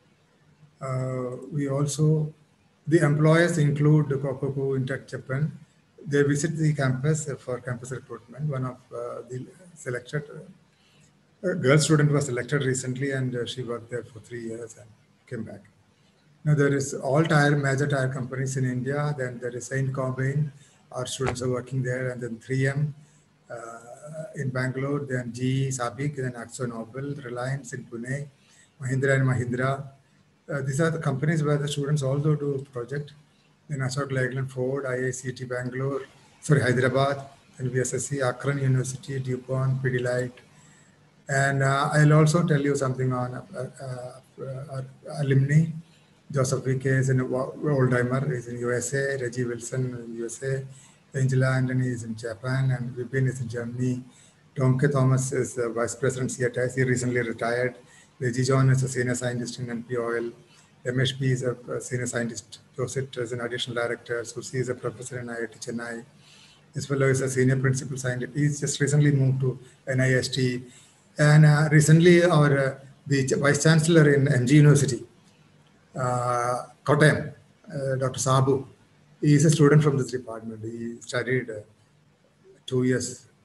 We also, the employers include Kokoku in Tech Japan. They visit the campus for campus recruitment. One of the selected, a girl student was selected recently, and she worked there for 3 years and came back. Now there is all major tire companies in India. Then there is Saint Gobain, our students are working there, and then 3M in Bangalore, then GE, Sabik, then AkzoNobel, Reliance in Pune, Mahindra and Mahindra. These are the companies where the students also do project. Then Ashok Leyland, Ford, IICT Bangalore, Hyderabad, then VSSC, Akron University, DuPont, Pidilite. And I'll also tell you something on alumni. Joseph Vickes in Oldtimer is in USA, Reggie Wilson in USA, Angela Anthony is in Japan, and Vipin is in Germany. Tomke Thomas is Vice President CATIS. He recently retired. Reggie John is a senior scientist in NPOL. MHP is a senior scientist. Joseph is an additional director. Susi is a professor in IIT Chennai. This fellow is a senior principal scientist. He's just recently moved to NIST. And recently, the Vice Chancellor in MG University, Kottayam, Dr. Sabu, he is a student from this department. He studied 2 years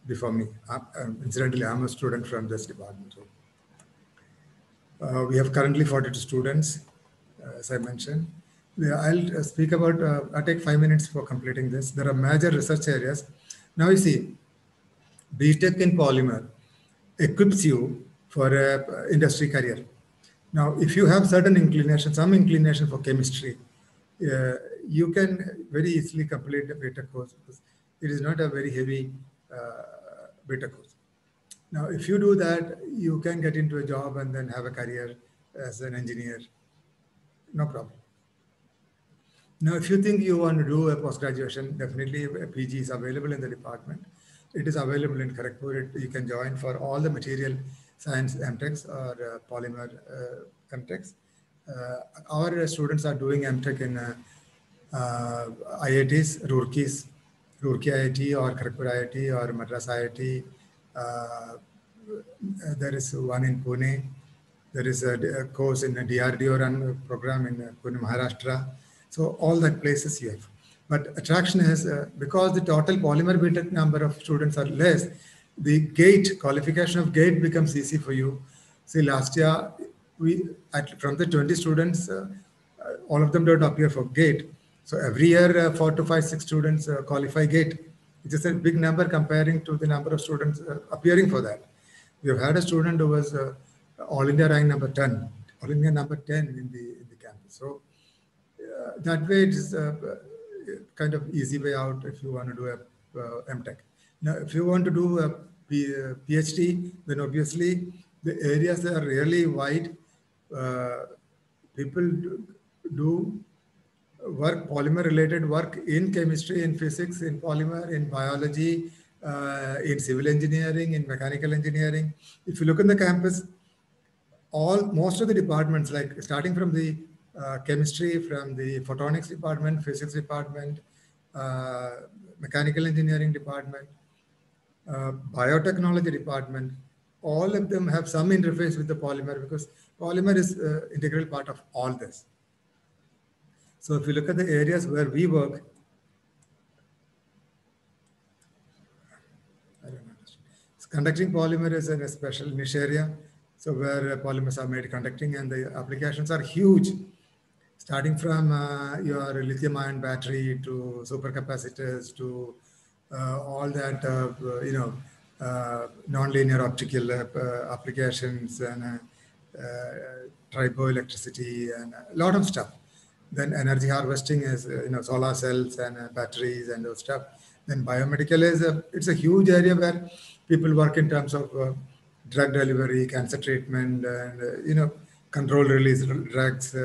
before me. Incidentally, I'm a student from this department. So, we have currently 42 students, as I mentioned. I'll speak about, I'll take 5 minutes for completing this. There are major research areas. Now you see, BTech in polymer equips you for a industry career. Now, if you have certain inclination, some inclination for chemistry, you can very easily complete the BTech course because it is not a very heavy BTech course. Now, if you do that, you can get into a job and then have a career as an engineer. No problem. Now, if you think you want to do a post-graduation, definitely a PG is available in the department. It is available in Kharagpur. You can join for all the material science MTechs or polymer MTechs. Our students are doing MTech in IITs, Roorkee IIT or Kharagpur IIT or Madras IIT. There is one in Pune. There is a course in a DRDO run program in Pune, Maharashtra. So all that places you have. But attraction is because the total polymer BTech number of students are less, the GATE, qualification of GATE becomes easy for you. See, last year, from the 20 students, all of them don't appear for GATE. So every year, 4 to 5, 6 students qualify GATE. It is a big number comparing to the number of students appearing for that. We have had a student who was All India rank number 10, All India number 10 in the campus. So that way, it is kind of easy way out if you want to do a MTech. Now, if you want to do a PhD, then obviously the areas are really wide. People do work, polymer-related work in chemistry, in physics, in polymer, in biology, in civil engineering, in mechanical engineering. If you look in the campus, most of the departments, like starting from the chemistry, from the photonics department, physics department, mechanical engineering department, biotechnology department, all of them have some interface with the polymer because polymer is an integral part of all this. So if you look at the areas where we work, I don't understand. So conducting polymer is a special niche area. So where polymers are made conducting and the applications are huge. Starting from your lithium-ion battery to supercapacitors to all that, nonlinear optical applications and triboelectricity and a lot of stuff. Then energy harvesting is, solar cells and batteries and those stuff. Then biomedical is it's a huge area where people work in terms of drug delivery, cancer treatment, and controlled release drugs.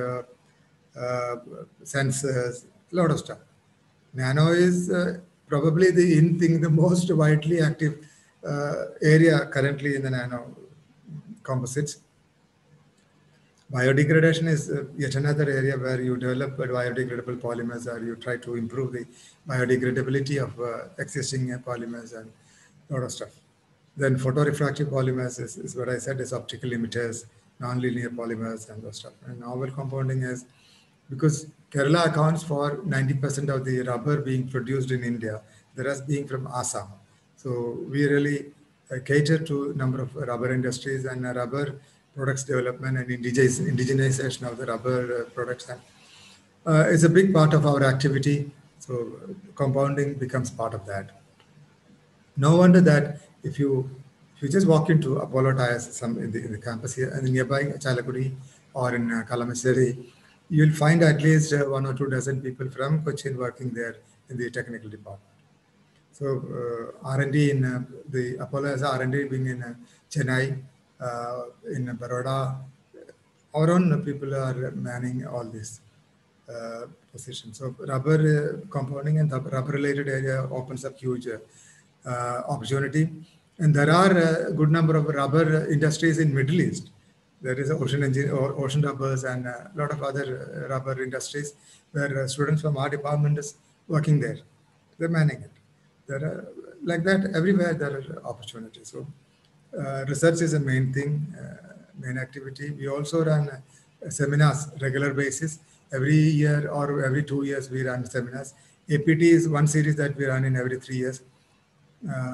Sensors, a lot of stuff. Nano is probably the most widely active area currently in the nano composites. Biodegradation is yet another area where you develop biodegradable polymers or you try to improve the biodegradability of existing polymers and a lot of stuff. Then photorefractive polymers is what I said, is optical emitters, nonlinear polymers and those stuff. And novel compounding is because Kerala accounts for 90% of the rubber being produced in India, the rest being from Assam. So we really cater to a number of rubber industries and rubber products development and indigenization of the rubber products. It's a big part of our activity. So compounding becomes part of that. No wonder that if you just walk into Apollo Tyres in the campus here and nearby Chalakudi or in Kalamassery, you'll find at least 1 or 2 dozen people from Cochin working there in the technical department. So R&D in the Apollo has R&D being in Chennai, in Baroda. Our own people are manning all these positions. So rubber compounding and rubber-related area opens up huge opportunity. And there are a good number of rubber industries in Middle East. There is ocean rubbers and a lot of other rubber industries where students from our department is working there. They're manning it. There are, like that, everywhere there are opportunities. So research is a main thing, main activity. We also run seminars regular basis. Every year or every 2 years we run seminars. APT is one series that we run in every 3 years.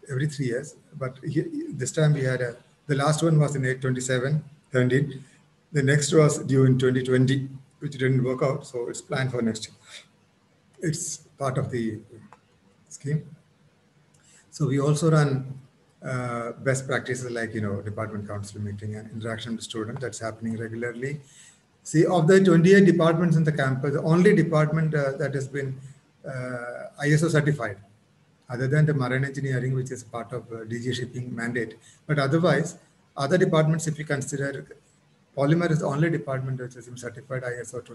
every 3 years. But this time we had the last one was in 2017. The next was due in 2020, which didn't work out. So it's planned for next year. It's part of the scheme. So we also run best practices like, department council meeting and interaction with students. That's happening regularly. See, of the 28 departments in the campus, the only department that has been ISO certified, other than the marine engineering, which is part of DG shipping mandate. But otherwise, other departments, if you consider, polymer is the only department which is certified ISO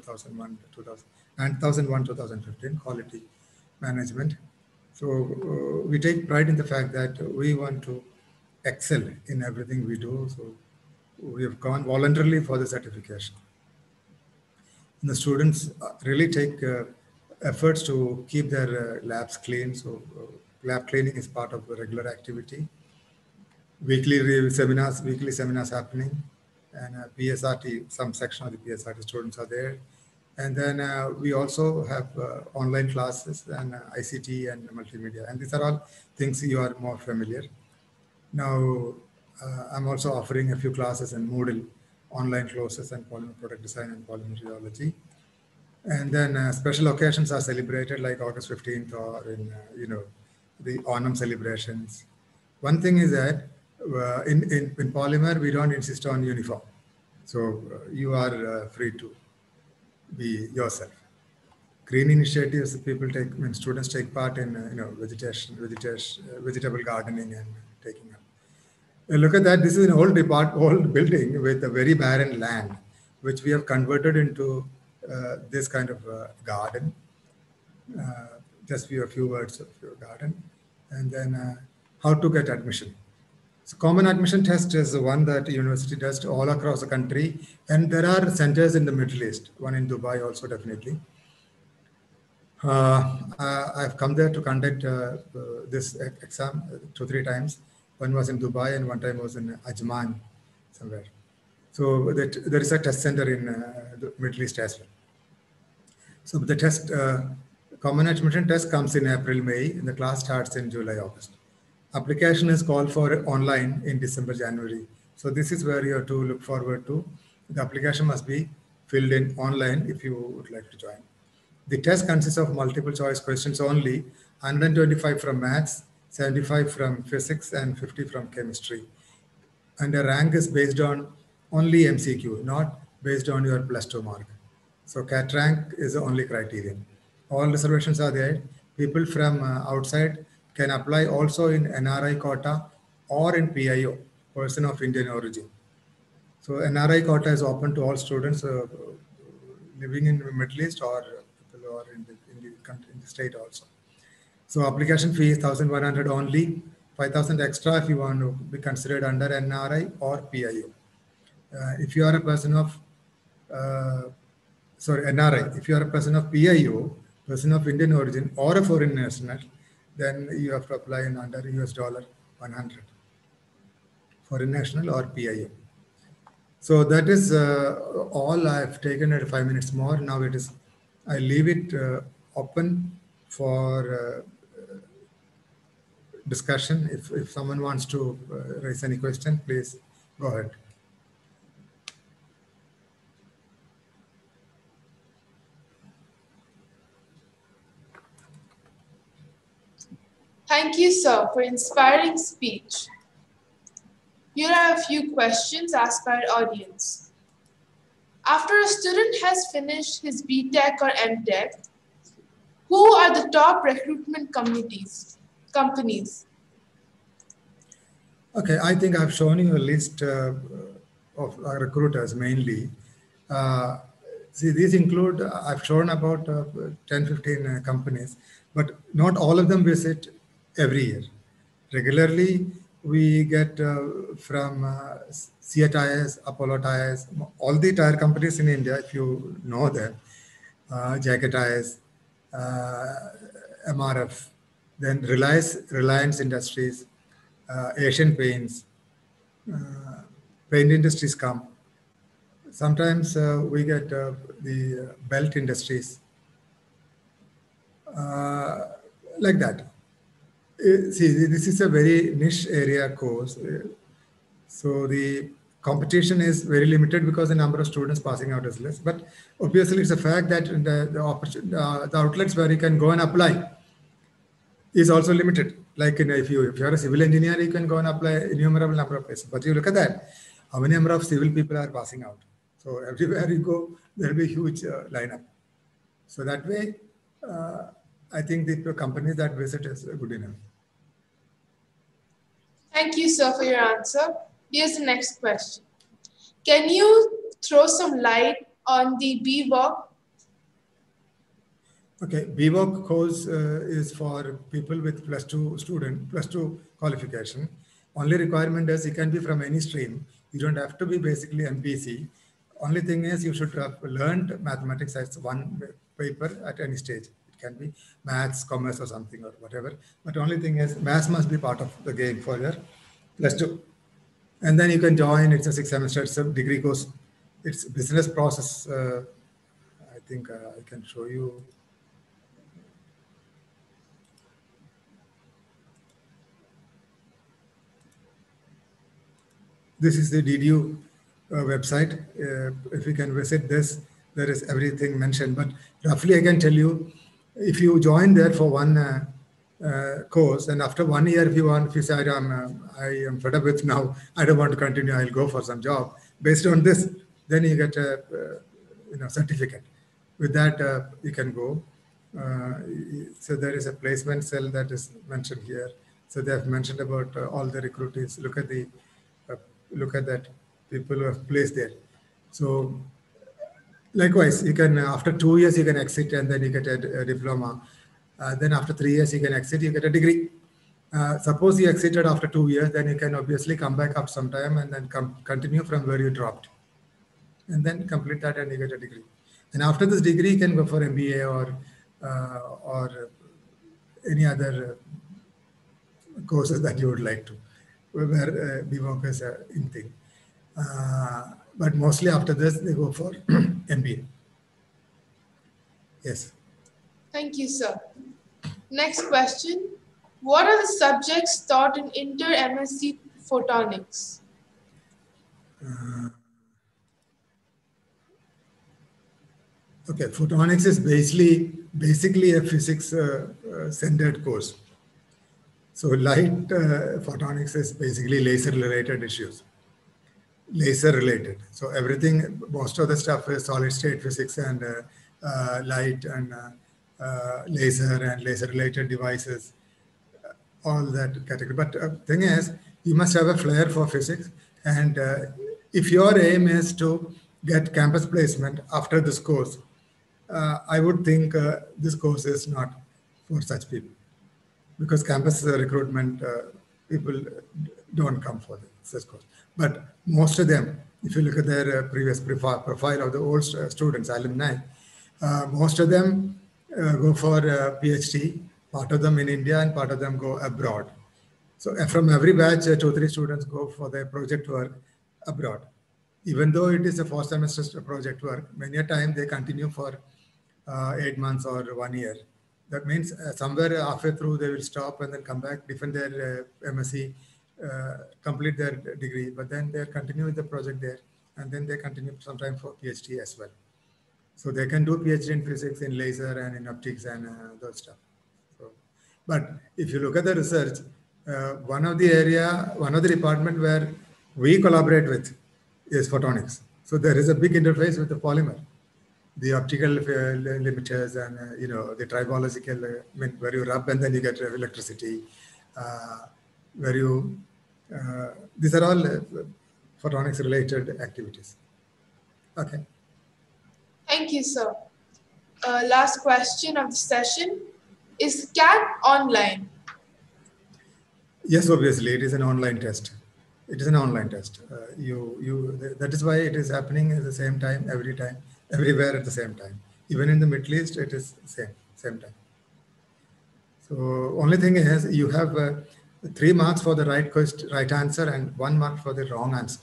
2001-2015 quality management. So we take pride in the fact that we want to excel in everything we do. So we have gone voluntarily for the certification. And the students really take efforts to keep their labs clean. So lab cleaning is part of the regular activity. Weekly seminars happening, and PSRT, some section of the PSRT students are there. And then we also have online classes and ICT and multimedia. And these are all things you are more familiar. Now, I'm also offering a few classes in Moodle, online courses and polymer product design and polymer rheology. And then special occasions are celebrated like August 15th or in, the Onam celebrations. One thing is that in polymer, we don't insist on uniform. So you are free to be yourself. Green initiatives, students take part in, vegetable gardening and taking up. Look at that. This is an old building with a very barren land, which we have converted into this kind of garden. Just a few words of your garden. And then how to get admission. So common admission test is the one that the university does all across the country. And there are centers in the Middle East, one in Dubai also definitely. I've come there to conduct this exam 2-3 times. One was in Dubai and one time was in Ajman somewhere. So there is a test center in the Middle East as well. So the test, common admission test comes in April, May, and the class starts in July, August. Application is called for online in December, January. So this is where you have to look forward to. The application must be filled in online if you would like to join. The test consists of multiple choice questions only, 125 from maths, 75 from physics, and 50 from chemistry. And the rank is based on only MCQ, not based on your +2 mark. So CAT rank is the only criterion. All reservations are there. People from outside can apply also in NRI quota or in PIO, person of Indian origin. So NRI quota is open to all students living in the Middle East or people who are in the state also. So application fee is 1,100 only, 5,000 extra if you want to be considered under NRI or PIO. If you are a person of, NRI, if you are a person of PIO, person of Indian origin or a foreign national, then you have to apply in under $100, foreign national or PIO. So that is all. I've taken it 5 minutes more. Now I leave it open for discussion. If someone wants to raise any question, please go ahead. Thank you, sir, for inspiring speech. Here are a few questions asked by our audience. After a student has finished his BTech or MTech, who are the top recruitment companies? Okay, I think I've shown you a list of recruiters mainly. See, these include, I've shown about 10-15 companies, but not all of them visit every year. Regularly, we get from CA Tires, Apollo Tires, all the tire companies in India, if you know them, Jacket Tires, MRF, then Reliance Industries, Asian Paints, paint industries come. Sometimes we get the belt industries, like that. See, this is a very niche area course. So the competition is very limited because the number of students passing out is less. But obviously, it's a fact that the outlets where you can go and apply is also limited. Like if you are a civil engineer, you can go and apply innumerable number of places. But you look at that, how many number of civil people are passing out? So everywhere you go, there will be a huge lineup. So that way, I think the companies that visit is good enough. Thank you, sir, for your answer. Here's the next question. Can you throw some light on the BVOC? Okay, BVOC course is for people with +2 qualification. Only requirement is it can be from any stream. You don't have to be basically MPC. Only thing is you should have learned mathematics as one paper at any stage. It can be maths, commerce or something or whatever. But only thing is maths must be part of the game for your +2. And then you can join, it's a 6 semester, it's a degree course. It's business process. I think I can show you. This is the DDU website. If you can visit this, there is everything mentioned. But roughly, I can tell you, if you join there for one course, and after 1 year, if you say, I am fed up with now, I don't want to continue, I'll go for some job. Based on this, then you get a certificate. With that, you can go. So there is a placement cell that is mentioned here. So they have mentioned about all the recruitees. Look at that, people who have placed there. So likewise, you can, after 2 years, you can exit and then you get a diploma. Then after 3 years, you can exit, you get a degree. Suppose you exited after 2 years, then you can obviously come back up sometime and then continue from where you dropped. And then complete that and you get a degree. And after this degree, you can go for MBA or any other courses that you would like to, where BVOC is a in thing. But mostly after this, they go for MBA. Yes. Thank you, sir. Next question. What are the subjects taught in inter-MSc photonics? Okay, photonics is basically a physics-centered course. So light photonics is basically laser-related issues. Laser-related. So everything, most of the stuff is solid-state physics and light and laser and laser-related devices, all that category. But thing is, you must have a flair for physics. And if your aim is to get campus placement after this course, I would think this course is not for such people. Because campus recruitment, people don't come for this course. But most of them, if you look at their previous profile of the old students, alumni, most of them go for PhD, part of them in India and part of them go abroad. So from every batch, 2-3 students go for their project work abroad. Even though it is a 4 semester project work, many a time they continue for 8 months or 1 year. That means somewhere halfway through they will stop and then come back, defend their MSc, complete their degree, but then they continue with the project there, and then they continue sometime for PhD as well. So they can do PhD in physics, in laser, and in optics and those stuff. So, but if you look at the research, one of the department where we collaborate with is photonics. So there is a big interface with the polymer, the optical limiters, and the tribological, where you rub and then you get electricity. Where you these are all photonics related activities. Okay. Thank you, sir. Last question of the session. Is CAT online? Yes, obviously, it is an online test. It is an online test. That is why it is happening at the same time, everywhere at the same time. Even in the Middle East, it is same time. So only thing is you have 3 marks for the right answer and 1 mark for the wrong answer.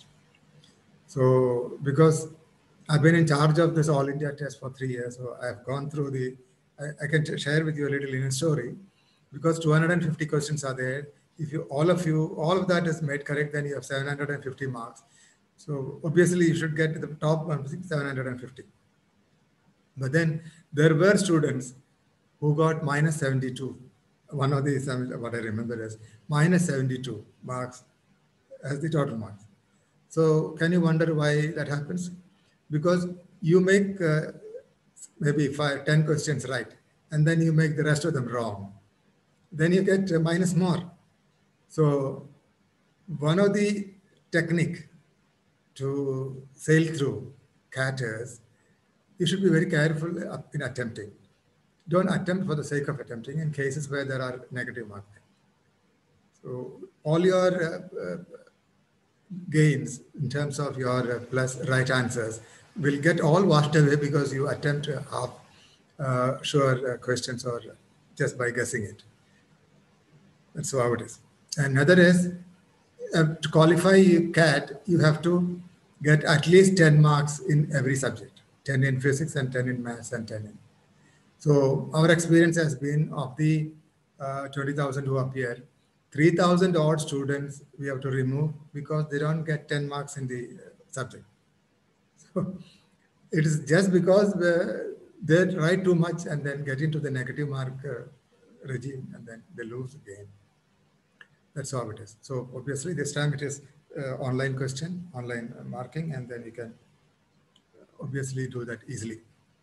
So because I've been in charge of this All India test for 3 years, so I've gone through I can share with you a little in a story. because 250 questions are there. If all of that is made correct, then you have 750 marks. So obviously you should get to the top 750. But then there were students who got minus 72. One of these, what I remember is minus 72 marks as the total marks. So can you wonder why that happens? Because you make maybe 10 questions right, and then you make the rest of them wrong. Then you get minus more. So one of the technique to sail through CAT is you should be very careful in attempting. Don't attempt for the sake of attempting in cases where there are negative marks. So all your gains in terms of your plus right answers will get all washed away because you attempt half sure questions or just by guessing it. That's how it is. Another is to qualify CAT, you have to get at least 10 marks in every subject, 10 in physics and 10 in maths and 10 in. So our experience has been of the 20,000 who appear, 3,000 odd students we have to remove because they don't get 10 marks in the subject. So it is just because they write too much and then get into the negative mark regime and then they lose the game. That's how it is. So obviously this time it is online question, online marking, and then you can obviously do that easily.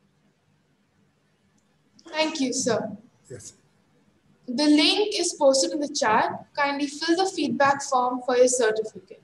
Thank you, sir. Yes. The link is posted in the chat. Kindly fill the feedback form for your certificate.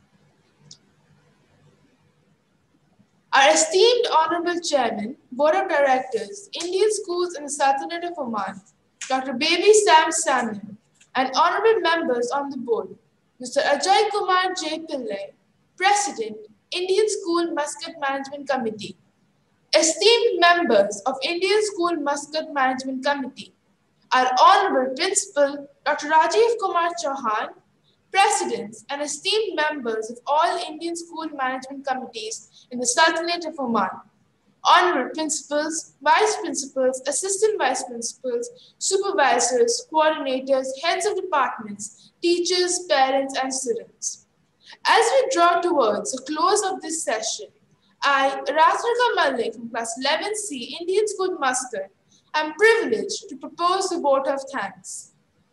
Our esteemed Honorable Chairman, Board of Directors, Indian Schools in the Sultanate of Oman, Dr. Baby Sam Samuel, and honorable members on the board, Mr. Ajay Kumar J. Pillai, President, Indian School Muscat Management Committee, esteemed members of Indian School Muscat Management Committee, our Honorable Principal, Dr. Rajiv Kumar Chauhan, Presidents and esteemed members of all Indian School Management Committees in the Sultanate of Oman, Honorable Principals, Vice Principals, Assistant Vice Principals, Supervisors, Coordinators, Heads of Departments, Teachers, Parents, and students. As we draw towards the close of this session, I, Rasrika Malik from Class 11C, Indian School Muscat, am privileged to propose the vote of thanks.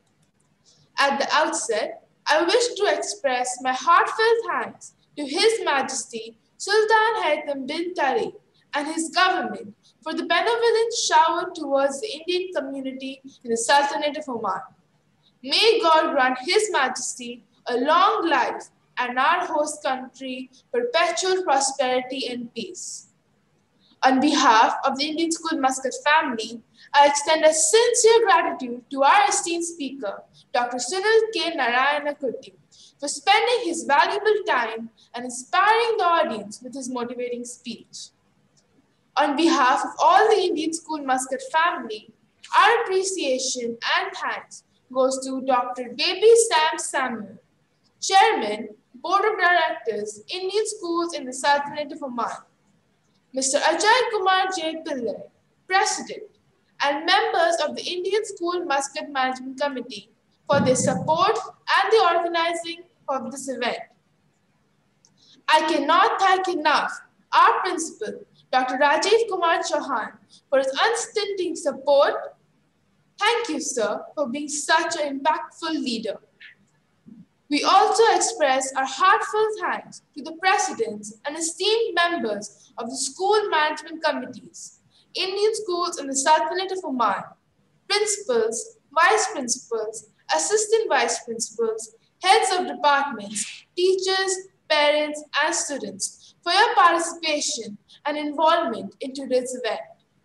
At the outset, I wish to express my heartfelt thanks to His Majesty Sultan Haytham bin Tariq and his government for the benevolent shower towards the Indian community in the Sultanate of Oman. May God grant His Majesty a long life and our host country perpetual prosperity and peace. On behalf of the Indian School Muscat family, I extend a sincere gratitude to our esteemed speaker, Dr. Sunil K. Narayana-Kutty, for spending his valuable time and inspiring the audience with his motivating speech. On behalf of all the Indian School Muscat family, our appreciation and thanks goes to Dr. Baby Sam Samuel, Chairman, Board of Directors, Indian Schools in the Sultanate of Oman, Mr. Ajay Kumar J. Pillai, President, and members of the Indian School Muscat Management Committee for their support and the organizing of this event. I cannot thank enough our principal, Dr. Rajiv Kumar Chauhan, for his unstinting support. Thank you, sir, for being such an impactful leader. We also express our heartfelt thanks to the presidents and esteemed members of the school management committees, Indian schools in the Sultanate of Oman, principals, vice principals, assistant vice principals, heads of departments, teachers, parents, and students for your participation and involvement in today's event.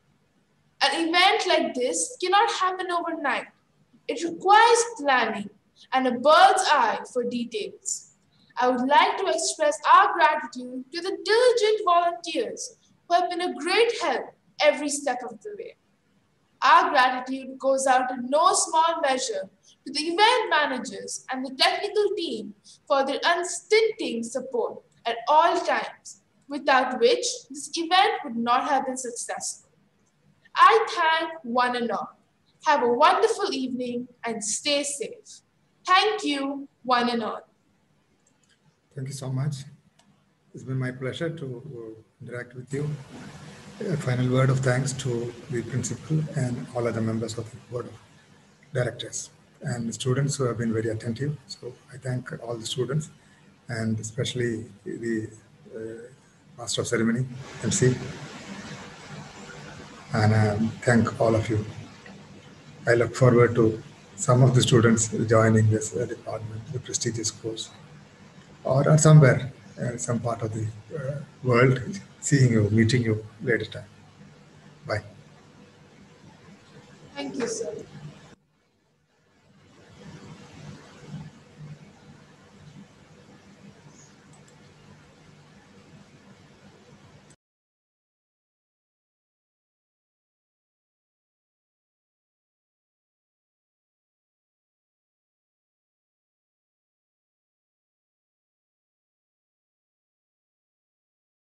An event like this cannot happen overnight. It requires planning and a bird's eye for details. I would like to express our gratitude to the diligent volunteers who have been a great help every step of the way. Our gratitude goes out in no small measure to the event managers and the technical team for their unstinting support at all times, without which this event would not have been successful. I thank one and all. Have a wonderful evening and stay safe. Thank you, one and all. Thank you so much. It's been my pleasure to interact with you. A final word of thanks to the principal and all other members of the board of directors and the students who have been very attentive. So I thank all the students and especially the master of ceremony, MC, and thank all of you. I look forward to some of the students joining this department, the prestigious course, or somewhere, some part of the world, seeing you, meeting you later time. Bye. Thank you, sir.